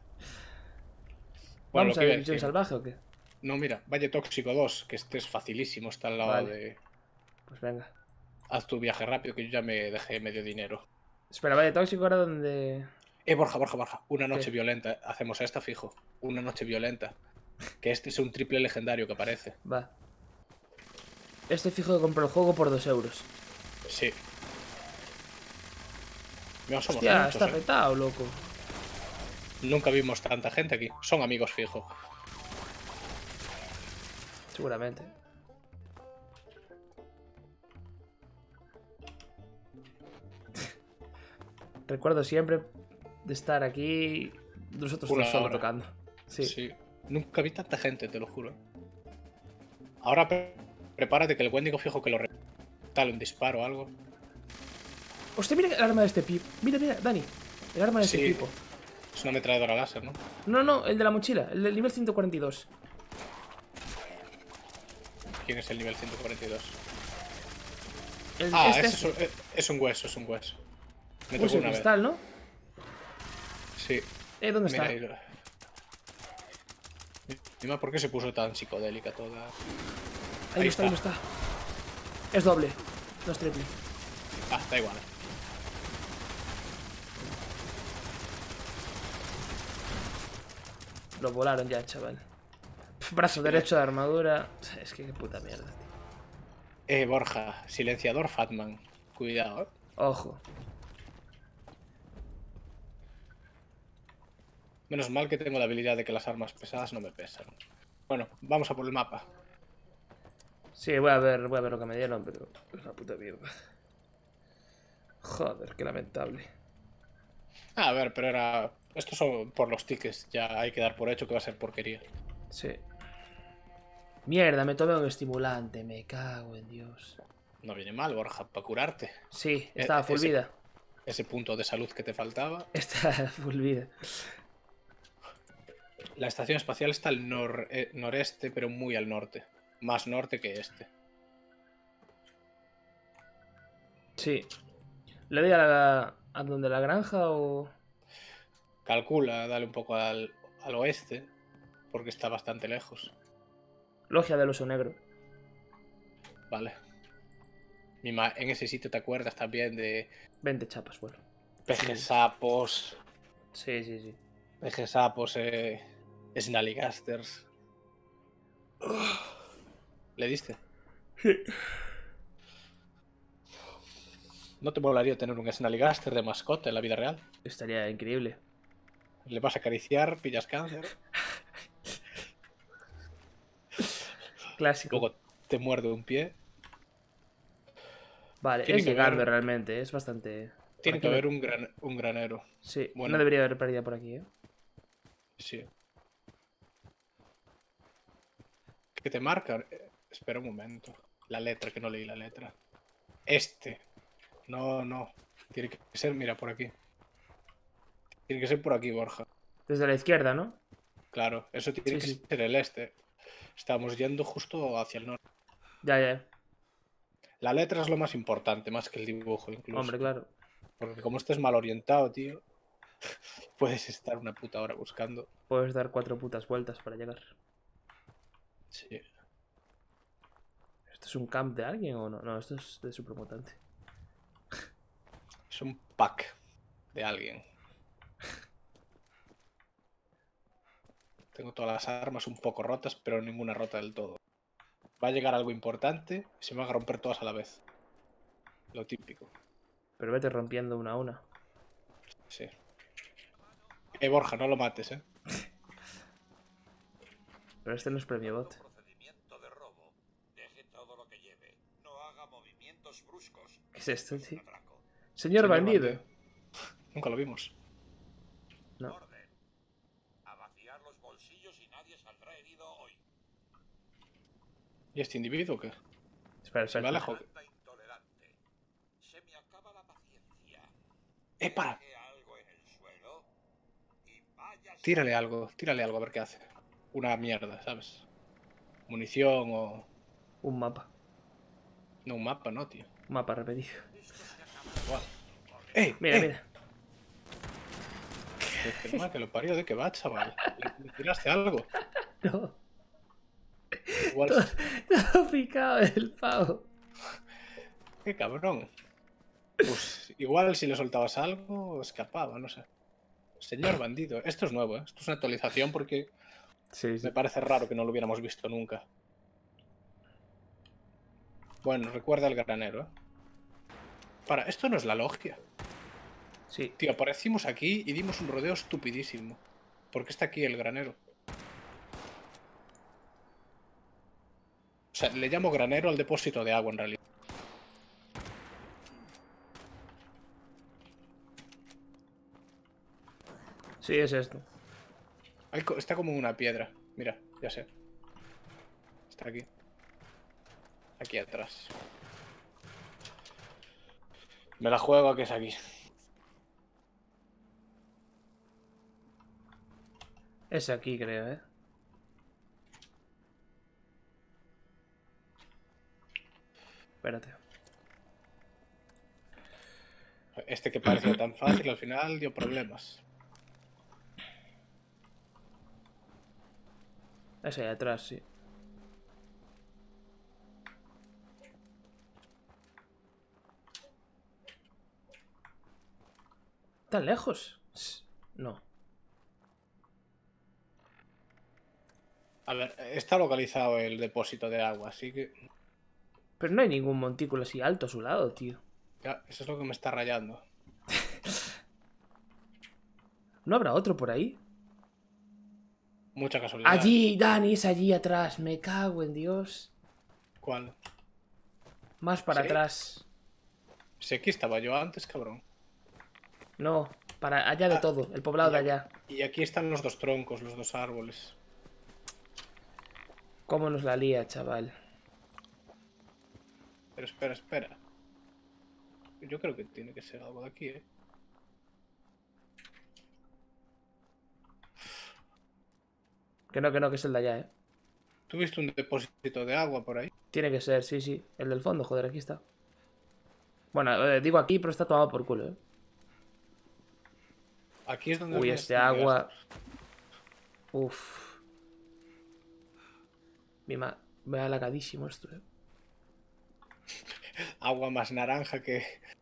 Bueno, ¿Vamos lo a que ver iba a División decir. Salvaje o qué? No, mira, Valle Tóxico dos, que este es facilísimo, está al lado Vale. de... Pues venga. Haz tu viaje rápido, que yo ya me dejé medio dinero. Espera, vaya tóxico ahora donde... Eh, Borja, Borja, Borja, una noche ¿Qué? violenta. Hacemos esta, fijo. Una noche violenta. Que este es un triple legendario que aparece. Va. Este fijo que compro el juego por dos euros. Sí. No somos Hostia, muchos, está ¿eh? petado, loco. Nunca vimos tanta gente aquí. Son amigos, fijo. Seguramente. Recuerdo siempre de estar aquí nosotros Una dos solo hora. tocando. Sí. Sí. Nunca vi tanta gente, te lo juro. Ahora pre prepárate que el Wendigo fijo que lo re... Dale un disparo o algo. Hostia, mira el arma de este pipo. Mira, mira, Dani. El arma de Sí. este tipo. Es una ametralladora láser, ¿no? No, no, el de la mochila. El del nivel ciento cuarenta y dos. ¿Quién es el nivel ciento cuarenta y dos? El, Ah, este ese es un, eh, es un hueso, es un hueso. Me Hueso tocó de una vez. cristal, ¿no? Sí. Eh, ¿dónde Mira, está? ahí lo- Encima, ¿por qué se puso tan psicodélica toda? Ahí, Ahí no está, ahí no está. está. Es doble, no es triple. Ah, da igual. Lo volaron ya, chaval. Pf, brazo derecho de armadura. Es que qué puta mierda, tío. Eh, Borja, silenciador Fatman. Cuidado, ¿eh? Ojo. Menos mal que tengo la habilidad de que las armas pesadas no me pesan. Bueno, vamos a por el mapa. Sí, voy a ver, voy a ver lo que me dieron, pero es una puta mierda. Joder, qué lamentable. Ah, a ver, pero era... Estos son por los tickets. Ya hay que dar por hecho que va a ser porquería. Sí. Mierda, me tomé un estimulante, me cago en Dios. No viene mal, Borja, para curarte. Sí, estaba full ese, vida. ese punto de salud que te faltaba. Estaba full vida. La estación espacial está al nor eh, noreste, pero muy al norte. Más norte que este. Sí. ¿Le doy a la... a donde la granja o...? Calcula, dale un poco al, al oeste, porque está bastante lejos. Logia del oso negro. Vale. Mi ma- en ese sitio te acuerdas también de veinte chapas, bueno. pejes sapos, Sí, sí, sí. pejes sapos, eh, snallygasters. ¿Le diste? Sí. ¿No te molaría tener un snallygaster de mascota en la vida real? Estaría increíble. Le vas a acariciar, pillas cáncer, Clásico. luego te muerde un pie. Vale, Tiene es que llegando haber- realmente, es bastante... por Tiene aquí que no- haber un, gran, un granero. Sí, Bueno. no debería haber pérdida por aquí, ¿eh? Sí. ¿Qué te marca? Eh, espera un momento. La letra, que no leí la letra. Este. No, no. Tiene que ser, mira, por aquí. Tiene que ser por aquí, Borja. Desde la izquierda, ¿no? Claro, eso tiene Sí, que sí. ser el este. Estamos yendo justo hacia el norte. Ya, ya. La letra es lo más importante, más que el dibujo incluso. Hombre, claro. Porque como estés mal orientado, tío, puedes estar una puta hora buscando. Puedes dar cuatro putas vueltas para llegar. Sí. ¿Esto es un camp de alguien o no? No, esto es de supermutante. Es un pack de alguien. Tengo todas las armas un poco rotas, pero ninguna rota del todo. Va a llegar algo importante y se me van a romper todas a la vez. Lo típico. Pero vete rompiendo una a una. Sí. Eh, Borja, no lo mates, eh. Pero este no es premio bot. Procedimiento de robo. Deje todo lo que lleve. No haga movimientos bruscos. ¿Qué es esto, tío? Atraco. Señor, Señor bandido. bandido. Nunca lo vimos. No. Orden. A vaciar los bolsillos y nadie saldrá herido hoy. ¿Y este individuo qué? Espera, Se me espera. alejo. Anda intolerante. Se me acaba la paciencia. ¡Eh, para! Deje algo en el suelo y váyase. Tírale algo, tírale algo a ver qué hace. Una mierda, ¿sabes? Munición o... Un mapa. No, un mapa, no, tío. Un mapa repetido. Igual. ¡Eh! Mira, eh! mira. Que, que, que lo parió, ¿de qué va, chaval? ¿Le, le tiraste algo? No. Igual... Todo, todo picado el pavo. ¡Qué cabrón! Pues igual si le soltabas algo, escapaba, no sé. Señor bandido. Esto es nuevo, ¿eh? Esto es una actualización porque Sí, sí. me parece raro que no lo hubiéramos visto nunca. Bueno, recuerda el granero, ¿eh? Para, esto no es la logia. Sí. Tío, aparecimos aquí y dimos un rodeo estupidísimo. ¿Por qué está aquí el granero? O sea, le llamo granero al depósito de agua en realidad. Sí, es esto. Hay co- Está como una piedra. Mira, ya sé. Está aquí. Aquí atrás. Me la juego a que es aquí. Es aquí, creo, ¿eh? Espérate. Este que parecía tan fácil al final dio problemas. Es ahí atrás, sí. ¿Tan lejos? No. A ver, está localizado el depósito de agua, así que... Pero no hay ningún montículo así alto a su lado, tío. Ya, eso es lo que me está rayando. ¿No habrá otro por ahí? Mucha casualidad. Allí, Dani, es allí atrás. Me cago en Dios. ¿Cuál? Más para ¿Sí? atrás. Si aquí estaba yo antes, cabrón. No, para allá de Ah, todo. El poblado y de aquí- allá. Y aquí están los dos troncos, los dos árboles. ¿Cómo nos la lía, chaval? Pero espera, espera. Yo creo que tiene que ser algo de aquí, ¿eh? Que no, que no, que es el de allá, ¿eh? ¿Tuviste un depósito de agua por ahí? Tiene que ser, sí, sí. El del fondo, joder, aquí está. Bueno, eh, digo aquí, pero está tomado por culo, ¿eh? Aquí es donde... Uy, me este está- agua... Uf. Me ha, me ha lagadísimo esto, ¿eh? Agua más naranja que...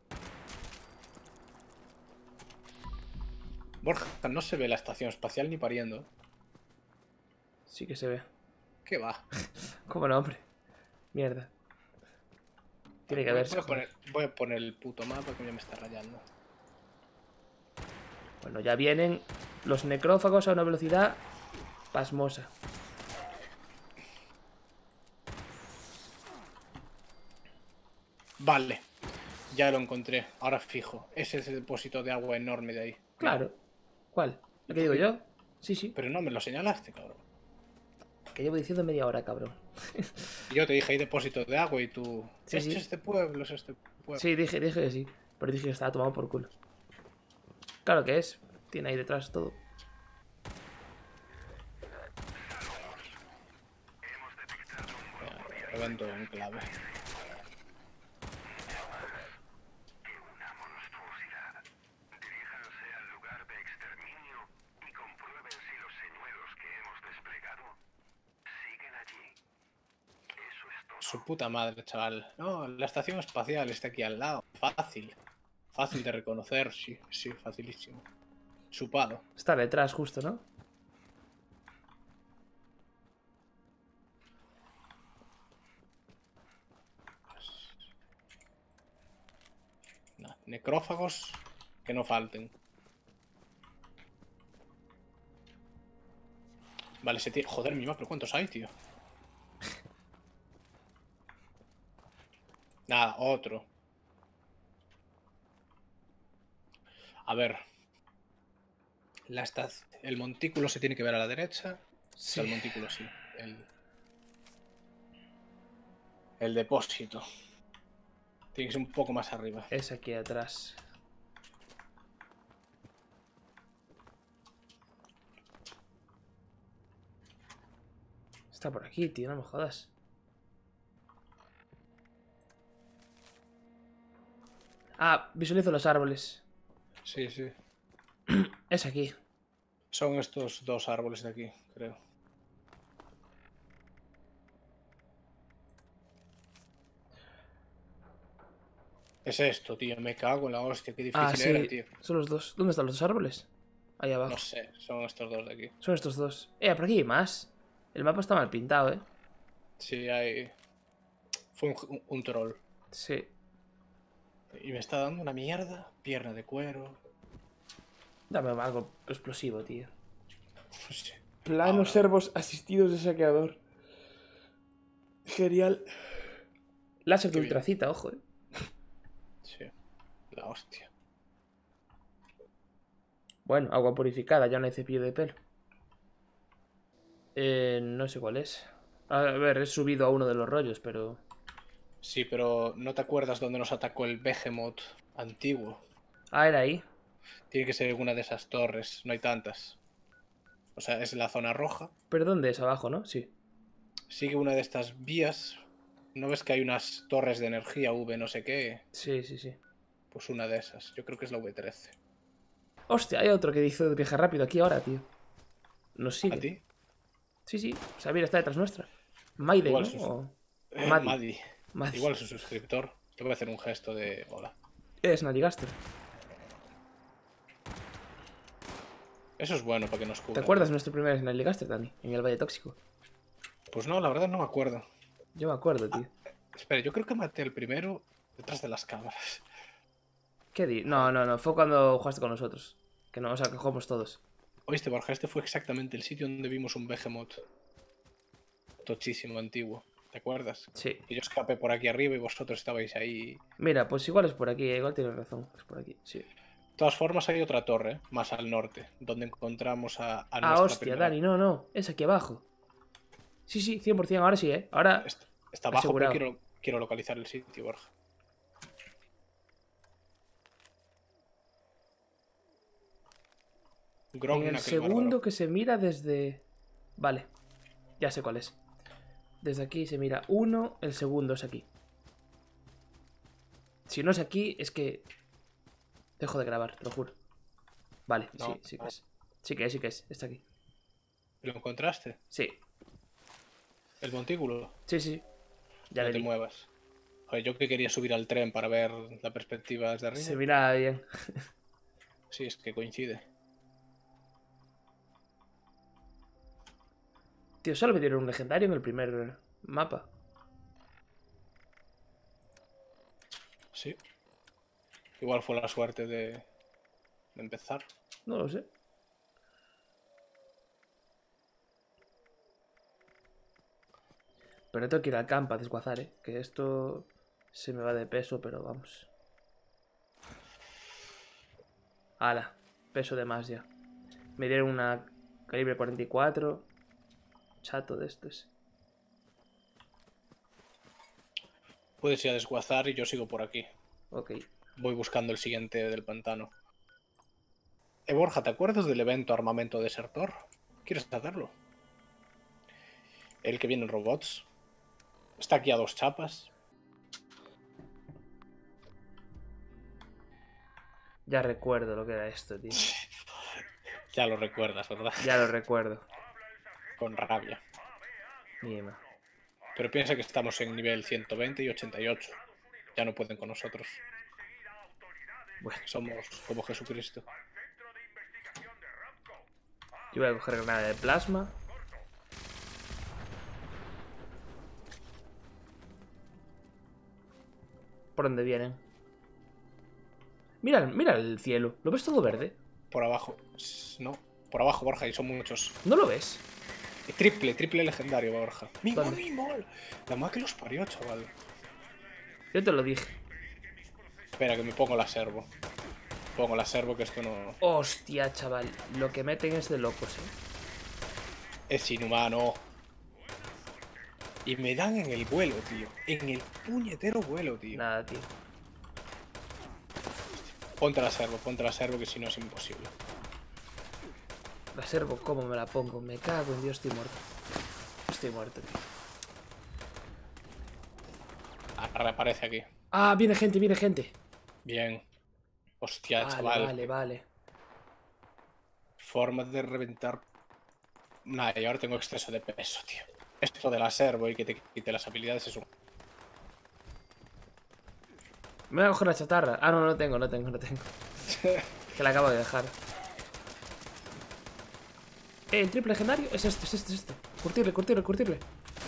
Borja, no se ve la estación espacial ni pariendo. Sí que se ve. ¿Qué va? ¿Cómo no, hombre? Mierda. Tiene que voy, verse, voy a joder. poner, voy a poner el puto mapa que ya me está rayando. Bueno, ya vienen los necrófagos a una velocidad pasmosa. Vale. Ya lo encontré. Ahora fijo. Ese es el depósito de agua enorme de ahí. Claro. ¿Cuál? ¿Lo que digo yo? Sí, sí. Pero no me lo señalaste, cabrón. Que llevo diciendo media hora, cabrón. Y yo te dije, hay depósitos de agua y tú... Sí, es sí. este pueblo, es este pueblo. Sí, dije, dije que sí. Pero dije que estaba tomado por culo. Claro que es. Tiene ahí detrás todo. Revento en clave. Su puta madre, chaval. No, la estación espacial está aquí al lado. Fácil. Fácil de reconocer, sí, sí, facilísimo. Chupado. Está detrás justo, ¿no? No, necrófagos que no falten. Vale, se tiene... Joder, mi pero ¿cuántos hay, tío? Nada, otro. A ver. La estación... El montículo se tiene que ver a la derecha. Sí. O sea, el montículo sí. El... El depósito. Tiene que ser un poco más arriba. Es aquí atrás. Está por aquí, tío, no me jodas. Ah, visualizo los árboles. Sí, sí. Es aquí. Son estos dos árboles de aquí, creo. Es esto, tío. Me cago en la hostia. Qué difícil Ah, sí. era, tío. Son los dos. ¿Dónde están los dos árboles? Ahí abajo. No sé. Son estos dos de aquí. Son estos dos. Eh, por aquí hay más. El mapa está mal pintado, eh. Sí, hay... Fue un, un troll. Sí. Y me está dando una mierda. Pierna de cuero. Dame algo explosivo, tío. No sé. Planos Ahora. servos asistidos de saqueador. Genial. Láser de Qué bien. ultracita, ojo, eh. Sí. La hostia. Bueno, agua purificada, ya no hay cepillo de pelo. Eh, no sé cuál es. A ver, he subido a uno de los rollos, pero... Sí, pero ¿no te acuerdas dónde nos atacó el Behemoth antiguo? Ah, era ahí. Tiene que ser una de esas torres. No hay tantas. O sea, es la zona roja. ¿Pero dónde es? Abajo, ¿no? Sí. Sigue una de estas vías. ¿No ves que hay unas torres de energía V no sé qué? Sí, sí, sí. Pues una de esas. Yo creo que es la V trece. Hostia, hay otro que dice viajar rápido aquí ahora, tío. Nos ¿A sigue. ti? Sí, sí. Sabir está detrás nuestra. Maiden, Igual ¿no? sus- O... Eh, Maddy. Maddy. Maddy. Igual su suscriptor. Te voy a hacer un gesto de hola. Es Nadigaster. Eso es bueno para que nos cubra. ¿Te acuerdas de nuestro primer Nadigaster, Dani? En el Valle Tóxico. Pues no, la verdad no me acuerdo. Yo me acuerdo, tío. Espera, yo creo que maté el primero detrás de las cámaras. ¿Qué di? No, no, no. Fue cuando jugaste con nosotros. Que no, o sea, que jugamos todos. Oíste, Borja, este fue exactamente el sitio donde vimos un Behemoth tochísimo, antiguo. ¿Te acuerdas? Sí. Y yo escapé por aquí arriba y vosotros estabais ahí. Mira, pues igual es por aquí. Igual tienes razón. Es por aquí, sí. De todas formas, hay otra torre, más al norte, donde encontramos a, a Ah, nuestra hostia, primera... Dani. No, no. Es aquí abajo. Sí, sí, cien por cien. Ahora sí, ¿eh? Ahora... Está, está abajo, asegurado. pero quiero, quiero localizar el sitio, Borja. Grog En el Knuckle segundo Bárbaro. que se mira desde... Vale. Ya sé cuál es. Desde aquí se mira uno, el segundo es aquí. Si no es aquí, es que... Dejo de grabar, te lo juro. Vale, No, sí, sí que no. es. Sí que es, sí que es. Está aquí. ¿Lo encontraste? Sí, ¿El montículo? sí, sí. Ya No le te di. muevas. Joder, yo que quería subir al tren para ver la perspectiva desde arriba. Se mira bien. Sí, es que coincide. Tío, solo me dieron un legendario en el primer mapa. Sí. Igual fue la suerte de, de empezar. No lo sé. Pero tengo que ir al campo a desguazar, ¿eh? Que esto se me va de peso, pero vamos. Ala, peso de más ya. Me dieron una calibre cuarenta y cuatro. chato de estos. Puedes ir a desguazar y yo sigo por aquí. Ok. Voy buscando el siguiente del pantano. Eh, Borja, ¿te acuerdas del evento Armamento Desertor? ¿Quieres hacerlo? El que viene en robots. Está aquí a dos chapas. Ya recuerdo lo que era esto, tío. Ya lo recuerdas, ¿verdad? Ya lo recuerdo. Con rabia. Mima. Pero piensa que estamos en nivel ciento veinte y ochenta y ocho. Ya no pueden con nosotros. Bueno, Somos como Jesucristo. yo voy a coger granada de plasma. ¿Por dónde vienen? Mira, mira el cielo. ¿Lo ves todo verde? Por abajo. No, por abajo, Borja, y son muchos. ¿No lo ves? Y triple, triple legendario, Borja. ¡Mimol, ¿Dónde? mimol! La madre que los parió, chaval. Yo te lo dije. Espera, que me pongo la servo. Pongo la servo, que esto no... Hostia, chaval. Lo que meten es de locos, eh. Es inhumano. Y me dan en el vuelo, tío. En el puñetero vuelo, tío. Nada, tío. Ponte la servo, ponte la servo, que si no es imposible. La servo, ¿cómo me la pongo? Me cago en Dios, estoy muerto. Estoy muerto, tío. Ah, reaparece aquí. Ah, viene gente, viene gente. Bien. Hostia, Vale, chaval. vale, vale. Forma de reventar. Nada, y ahora tengo exceso de peso, tío. Esto de la servo y que te quite las habilidades es un... Me voy a coger la chatarra. Ah, no, no tengo, no tengo, no tengo. Que la acabo de dejar. Eh, el triple legendario es este, es este, es este. Curtirle, curtirle, curtirle.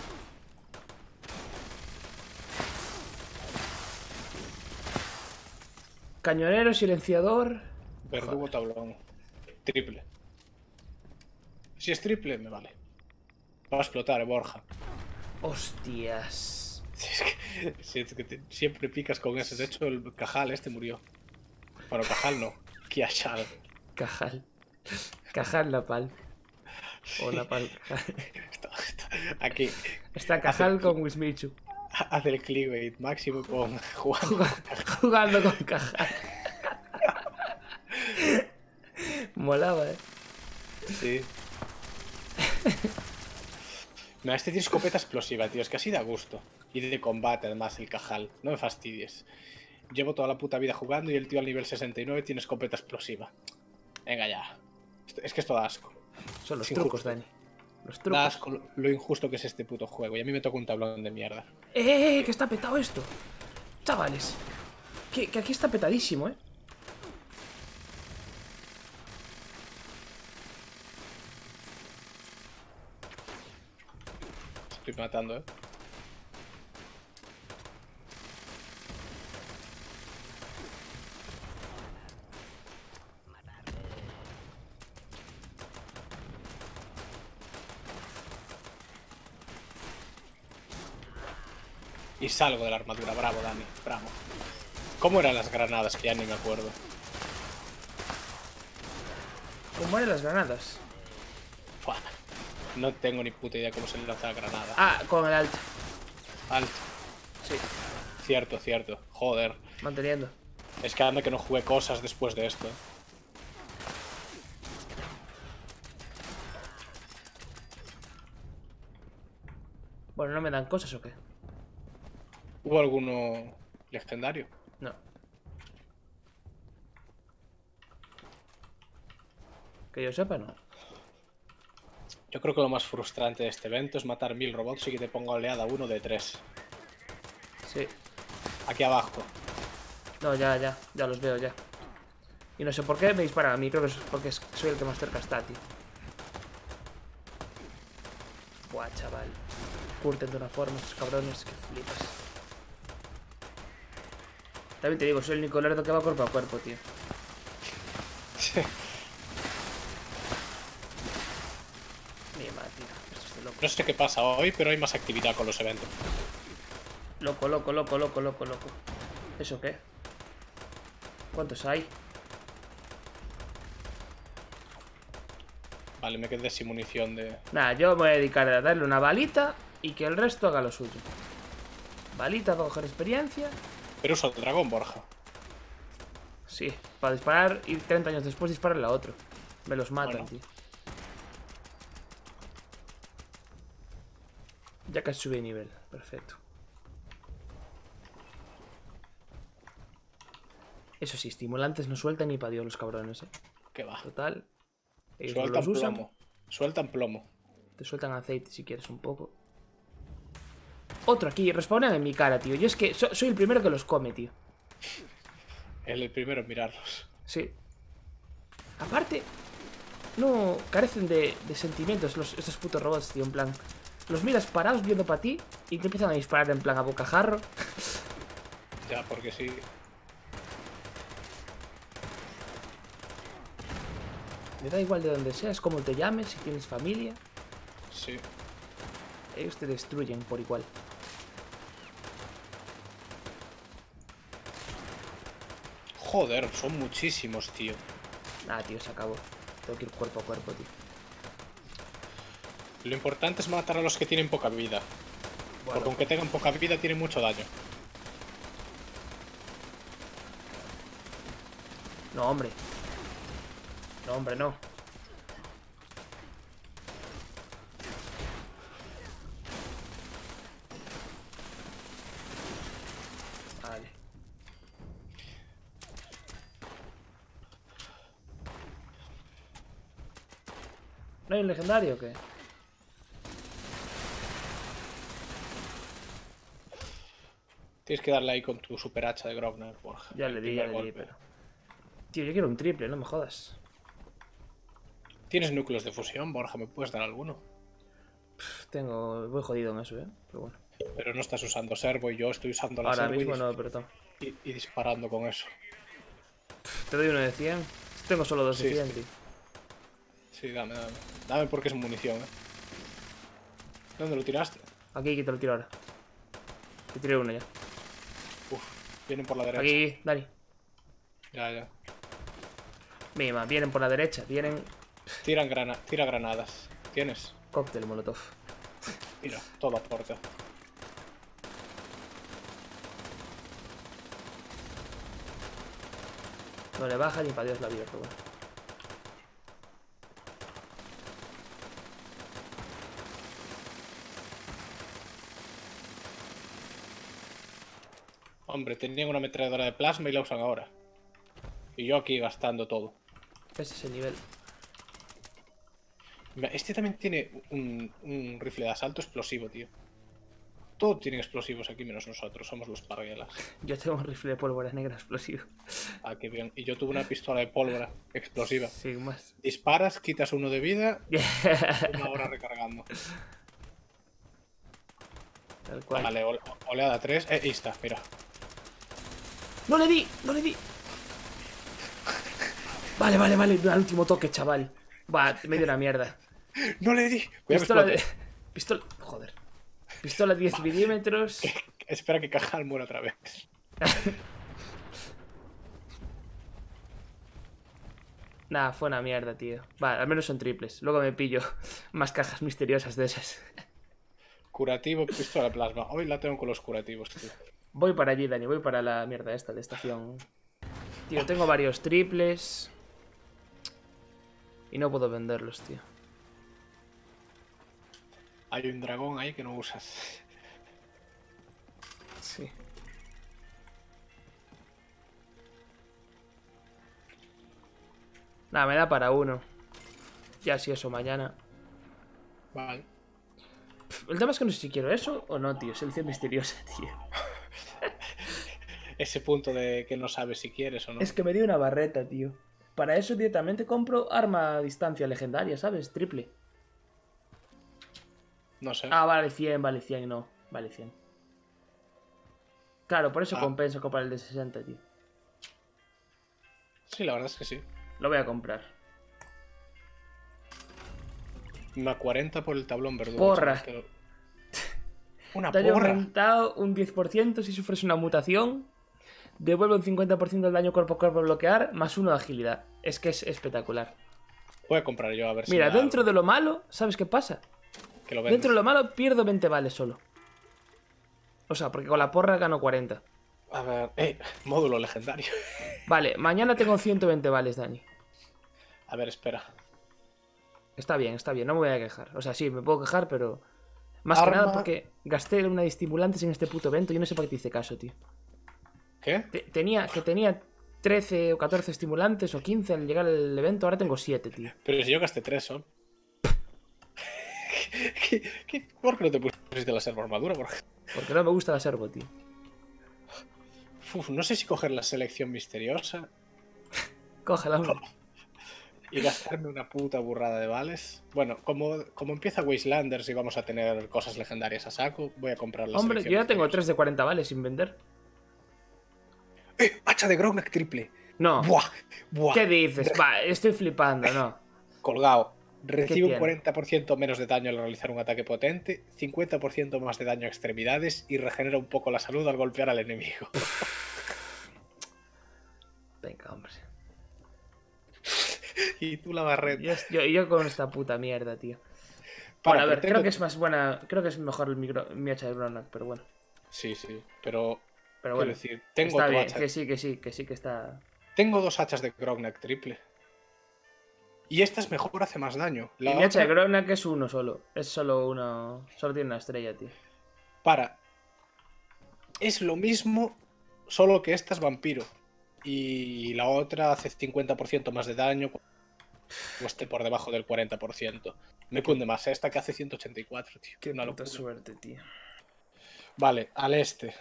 Cañonero, silenciador. Verdugo tablón. Triple. Si es triple, me vale. Va a explotar, eh, Borja. Hostias. Si es que, si es que te- siempre picas con ese. De hecho, el Cajal este murió. Bueno, Cajal no. Kiashal. Cajal. Cajal Napal. O Napal Cajal. Está- está- Aquí. Está Cajal con Wismichu. Hace el clickbait máximo con Juan. Juga- Jugando con Cajal. Molaba, eh. Sí. Mira, este tiene escopeta explosiva, tío. Es que así da gusto. Y de combate, además, el Cajal. No me fastidies. Llevo toda la puta vida jugando y el tío al nivel sesenta y nueve tiene escopeta explosiva. Venga ya. Es que esto da asco. Son los Sí, trucos, justo. Dani. Los Da trucos. asco lo- lo injusto que es este puto juego. Y a mí me toca un tablón de mierda. ¡Eh, eh, eh! Que está petado esto. Chavales. Que, que aquí está petadísimo, eh. Estoy matando, eh. Y salgo de la armadura. Bravo, Dani. Bravo. ¿Cómo eran las granadas? Que ya ni me acuerdo. ¿Cómo eran las granadas? Fua. No tengo ni puta idea cómo se lanza la granada. Ah, con el alt. Alt. Sí, Cierto, cierto. Joder. manteniendo. Es que anda que no jugué cosas después de esto. Bueno, ¿no me dan cosas o qué? ¿Hubo alguno legendario? No. Que yo sepa, no. Yo creo que lo más frustrante de este evento es matar mil robots y que te ponga oleada uno de tres. Sí. Aquí abajo. No, ya, ya. Ya los veo, ya. Y no sé por qué me disparan a mí. Creo que es porque soy el que más cerca está, tío. Buah, chaval. Curten de una forma estos cabrones que flipas. También te digo, soy el único lerdo que va cuerpo a cuerpo, tío. Mima, tío. Esto es de loco. No sé qué pasa hoy, pero hay más actividad con los eventos. Loco, loco, loco, loco, loco, loco. ¿Eso qué? ¿Cuántos hay? Vale, me quedé sin munición de... Nada, yo me voy a dedicar a darle una balita y que el resto haga lo suyo. Balita para coger experiencia. Pero uso el dragón, Borja. Sí, para disparar y treinta años después dispararle a otro. Me los matan, Bueno. tío. Ya casi subí de nivel, perfecto. Eso sí, estimulantes no sueltan ni para Dios los cabrones, eh. Que va. Total. Ellos Sueltan los usan. plomo. Sueltan plomo. Te sueltan aceite si quieres un poco. Otro aquí, respawnan en mi cara, tío. Yo es que so- soy el primero que los come, tío. Es el primero en mirarlos. Sí. Aparte, no carecen de, de sentimientos los, estos putos robots, tío. En plan, los miras parados viendo para ti y te empiezan a disparar en plan a bocajarro. Ya, porque sí. Me da igual de donde seas, cómo te llames, si tienes familia. Sí. Ellos te destruyen por igual. Joder, son muchísimos, tío. Nada, tío, se acabó. Tengo que ir cuerpo a cuerpo, tío. Lo importante es matar a los que tienen poca vida. Bueno, Porque aunque tengan poca vida, tienen mucho daño. no, hombre. No, hombre, no. Vale. ¿No hay un legendario o qué? Tienes que darle ahí con tu super hacha de Grognar, Borja. Ya El le di, ya primer le di, golpe. pero... Tío, yo quiero un triple, no me jodas. ¿Tienes núcleos de fusión, Borja? ¿Me puedes dar alguno? Pff, Tengo... Voy jodido en eso, ¿eh? Pero bueno. Pero no estás usando servo y yo estoy usando la Ahora servo y, mismo dis- no, pero toma. y- y disparando con eso. Te doy uno de cien. Tengo solo dos de Sí, cien, sí. tío. Sí, dame, dame. Dame porque es munición, ¿eh? ¿Dónde lo tiraste? Aquí, aquí te lo tiro ahora. Te tiré uno ya. Uf, vienen por la derecha. Aquí, Dani. Ya, ya. Mima, vienen por la derecha. Vienen... Tiran grana tira granadas. ¿Tienes? Cóctel molotov. Mira, todo aporta. No le baja ni para Dios la vida, pero bueno. Hombre, tenían una ametralladora de plasma y la usan ahora. Y yo aquí gastando todo. Ese es el nivel. Mira, este también tiene un, un rifle de asalto explosivo, tío. Todos tienen explosivos aquí menos nosotros, somos los parguelas. Yo tengo un rifle de pólvora negra explosivo. Ah, qué bien. Y yo tuve una pistola de pólvora explosiva. Sin más. Disparas, quitas uno de vida, una hora recargando. Tal cual. Vale, ole- oleada tres. Eh, ahí está, mira. ¡No le di! ¡No le di! Vale, vale, vale. Al último toque, chaval. Va, me dio una mierda. ¡No le di! Cuidado que Pistola de... explote. Pistola... Joder. Pistola diez milímetros. Espera que Cajal muera otra vez. Nah, fue una mierda, tío. Vale, al menos son triples. Luego me pillo más cajas misteriosas de esas. Curativo, pistola de plasma. Hoy la tengo con los curativos, tío. Voy para allí, Dani. Voy para la mierda esta de estación. Tío, tengo varios triples. Y no puedo venderlos, tío. Hay un dragón ahí que no usas. Sí. Nada, me da para uno. Ya si eso mañana. Vale. Pff, el tema es que no sé si quiero eso o no, tío. Selección misteriosa, tío. Ese punto de que no sabes si quieres o no. Es que me dio una barreta, tío. Para eso directamente compro arma a distancia legendaria, ¿sabes? Triple. No sé. Ah, vale cien, vale cien, no. Vale cien. Claro, por eso Ah. compensa comprar el de sesenta, tío. Sí, la verdad es que sí. Lo voy a comprar. Una cuarenta por el tablón verdugo. Porra. ¿Sabes? Que lo- Una Daño porra. aumentado un diez por ciento si sufres una mutación. Devuelve un cincuenta por ciento del daño cuerpo a cuerpo a bloquear, más uno de agilidad. Es que es espectacular. Voy a comprar yo a ver si Mira, me da dentro algo. de lo malo, ¿sabes qué pasa? Que lo vendes. Dentro de lo malo pierdo veinte vales solo. O sea, porque con la porra gano cuarenta. A ver, eh, módulo legendario. Vale, mañana tengo ciento veinte vales, Dani. A ver, espera. Está bien, está bien, no me voy a quejar. O sea, sí, me puedo quejar, pero... Más que Arma- nada porque gasté una de estimulantes en este puto evento y yo no sé para qué te hice caso, tío. ¿Qué? Te- tenía, que tenía trece o catorce estimulantes o quince al llegar al evento, ahora tengo siete, tío. Pero si yo gasté tres, son. ¿Qué, qué, ¿Por qué no te pusiste la servo armadura? Por... Porque no me gusta la servo, tío. Uf, no sé si coger la selección misteriosa Cógela, hombre. y gastarme una puta burrada de vales. Bueno, como, como empieza Wastelanders y vamos a tener cosas legendarias a saco, voy a comprar la Hombre, yo selección ya tengo misteriosa. tres de cuarenta vales sin vender. ¡Eh! ¡Hacha de Grognak triple! No. ¡Buah! ¡Buah! ¿Qué dices? Va, estoy flipando, no. Colgado. Recibe un tiene? cuarenta por ciento menos de daño al realizar un ataque potente, cincuenta por ciento más de daño a extremidades y regenera un poco la salud al golpear al enemigo. Venga, hombre. Y tú la barreta. Yo, yo, yo con esta puta mierda, tío. Para, Bueno, a ver, tengo- creo que es más buena. Creo que es mejor el micro, mi hacha de Grognak, pero bueno. Sí, sí, pero... Pero quiero bueno. decir, tengo, Está tu bien, hacha- que sí, que sí, que sí que está. tengo dos hachas de Grognak triple. Y esta es mejor, hace más daño. La Y mi hacha de otra- Grognak es uno solo. Es solo uno. Solo tiene una estrella, tío. Para. Es lo mismo, solo que esta es vampiro. Y la otra hace cincuenta por ciento más de daño o esté por debajo del cuarenta por ciento. Me cunde más esta que hace ciento ochenta y cuatro, tío. Qué Una puta locura. suerte, tío. Vale, al este.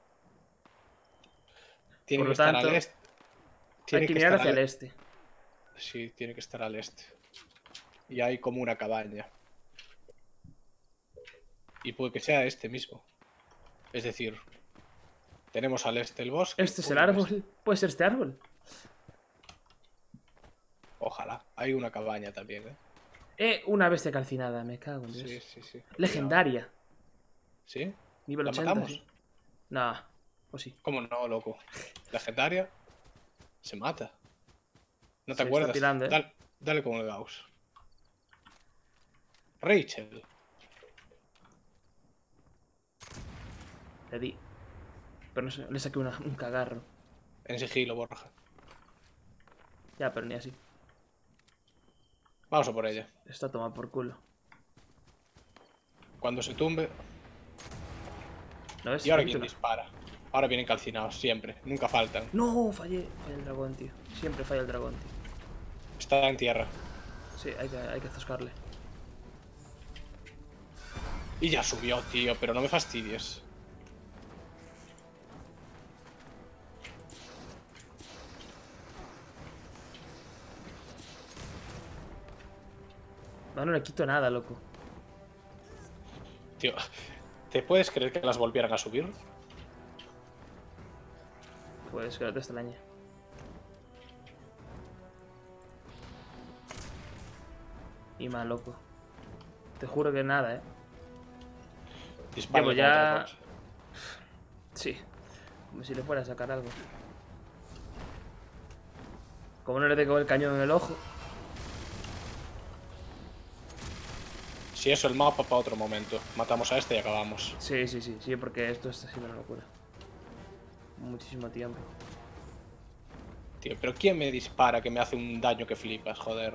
Tiene Por que lo estar tanto, al este. Hay Tiene que que mirar estar hacia al el este. este. Sí, tiene que estar al este. Y hay como una cabaña. Y puede que sea este mismo. Es decir, tenemos al este el bosque. Este es el Uy, árbol. Puede ser este árbol. Ojalá. Hay una cabaña también, ¿eh? Eh, una bestia calcinada, me cago en Dios. Sí, sí, sí. Legendaria. ¿Sí? Nivel ¿La ochenta. matamos? Sí. Nah, o sí. ¿Cómo no, loco? Legendaria se mata. ¿No te Se acuerdas? está tirando, ¿eh? Dale, dale con el Gauss. Rachel. Le di. Pero no sé, le saqué una- un cagarro. En sigilo, Borja. Ya, pero ni así. Vamos a por ella. Está a tomar por culo. Cuando se tumbe. ¿No ves? ¿Y ahora Capítulo. quién dispara? Ahora vienen calcinados, siempre. Nunca faltan. No, fallé. Falla el dragón, tío. Siempre falla el dragón, tío. Está en tierra. Sí, hay que, hay que zascarle. Y ya subió, tío, pero no me fastidies. No, no le quito nada, loco. Tío, ¿te puedes creer que las volvieran a subir? Pues que no te extrañe. Y más, loco. Te juro que nada, eh. Dispara Llevo con ya- otra cosa. Sí. Como si le fuera a sacar algo. Como no le tengo el cañón en el ojo. Si eso, el mapa para otro momento. Matamos a este y acabamos. Sí, sí, sí, sí, porque esto está siendo una locura. Muchísimo tiempo. Tío, pero ¿quién me dispara que me hace un daño que flipas, joder?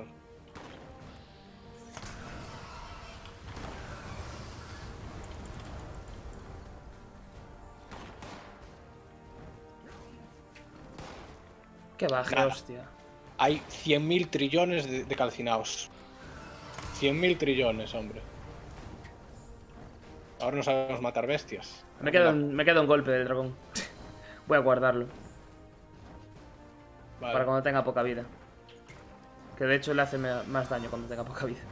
Que baje, Nada. hostia. Hay cien mil trillones de, de calcinaos. cien mil trillones, hombre. Ahora no sabemos matar bestias. Me queda un, me queda un golpe del dragón. Voy a guardarlo. Vale. Para cuando tenga poca vida. Que de hecho le hace me- más daño cuando tenga poca vida.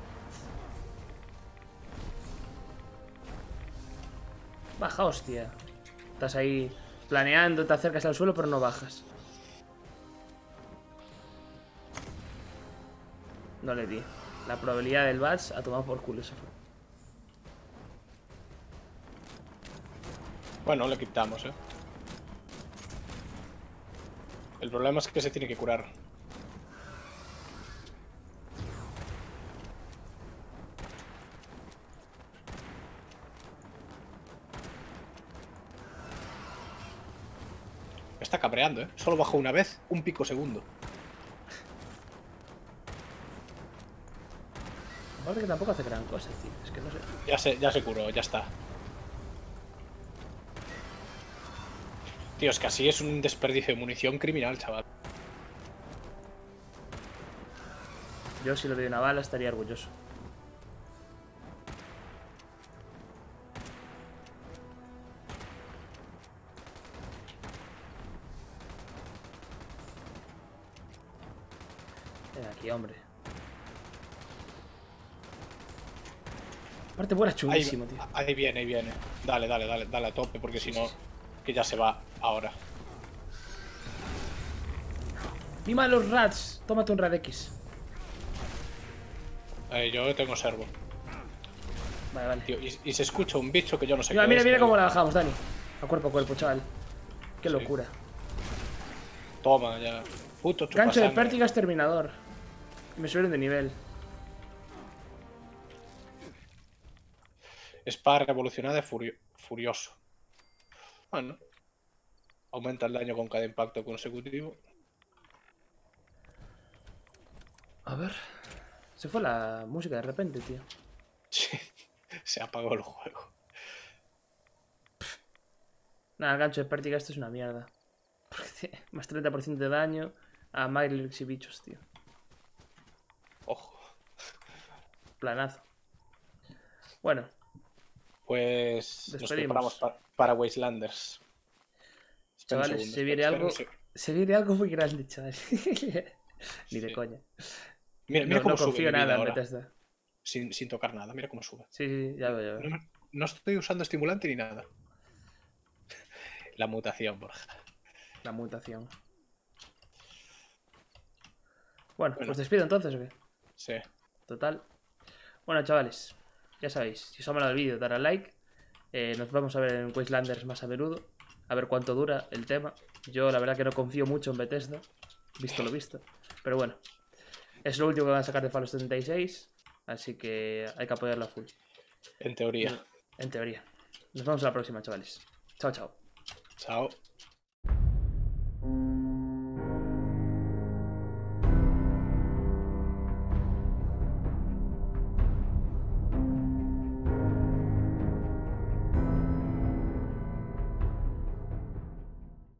Baja, hostia. Estás ahí planeando, te acercas al suelo, pero no bajas. No le di. La probabilidad del Bats ha tomado por culo, eso fue. Bueno, le quitamos, eh. El problema es que se tiene que curar. está cabreando, ¿eh? Solo bajó una vez, un pico segundo. Aparte que tampoco hace gran cosa, tío. Es que no sé. Ya se, ya se curó, ya está. Tío, es que así es un desperdicio de munición criminal, chaval. Yo si le doy una bala estaría orgulloso. Ven aquí, hombre. Aparte vuela chulísimo, ahí, tío. Ahí viene, ahí viene. Dale, dale, dale, dale a tope, porque si no, que ya se va ahora. ¡Mima los rats! Tómate un rad X. Eh, yo tengo servo. Vale, vale. Tío, y, y se escucha un bicho que yo no sé Mira, qué mira, es, mira pero- cómo la bajamos, Dani. A cuerpo a cuerpo, chaval. Qué Sí. locura. Toma, ya. Puto Gancho de chupasangre. pértiga exterminador. Me subieron de nivel. Espada revolucionada furio- furioso. Bueno. Aumenta el daño con cada impacto consecutivo. A ver. Se fue la música de repente, tío. Sí. Se apagó el juego. Nada, el gancho de pértiga esto es una mierda. Porque tiene más treinta por ciento de daño a Myrlix y bichos, tío. Ojo. Planazo. Bueno, Pues nos Despedimos. preparamos pa- para Wastelanders. Espera un chavales, segundo, se espera- viene espera algo. un seg- Se viene algo muy grande, chaval. Ni de Sí. coña. Mira, mira No, cómo no sube confío mi vida nada en ahora. Bethesda. Sin, sin tocar nada, mira cómo sube. Sí, sí, sí, ya veo, ya veo. No, no estoy usando estimulante ni nada. La mutación, Borja. La mutación. Bueno, Bueno. pues despido entonces, ¿o qué? Sí. Total. Bueno, chavales, ya sabéis, si os ha molado el vídeo, dar al like. Eh, nos vamos a ver en Wastelanders más a menudo. A ver cuánto dura el tema. Yo la verdad que no confío mucho en Bethesda, visto lo visto. Pero bueno, es lo último que van a sacar de Fallout setenta y seis. Así que hay que apoyarlo a full. En teoría. En teoría. Nos vemos a la próxima, chavales. Chao, chao. Chao.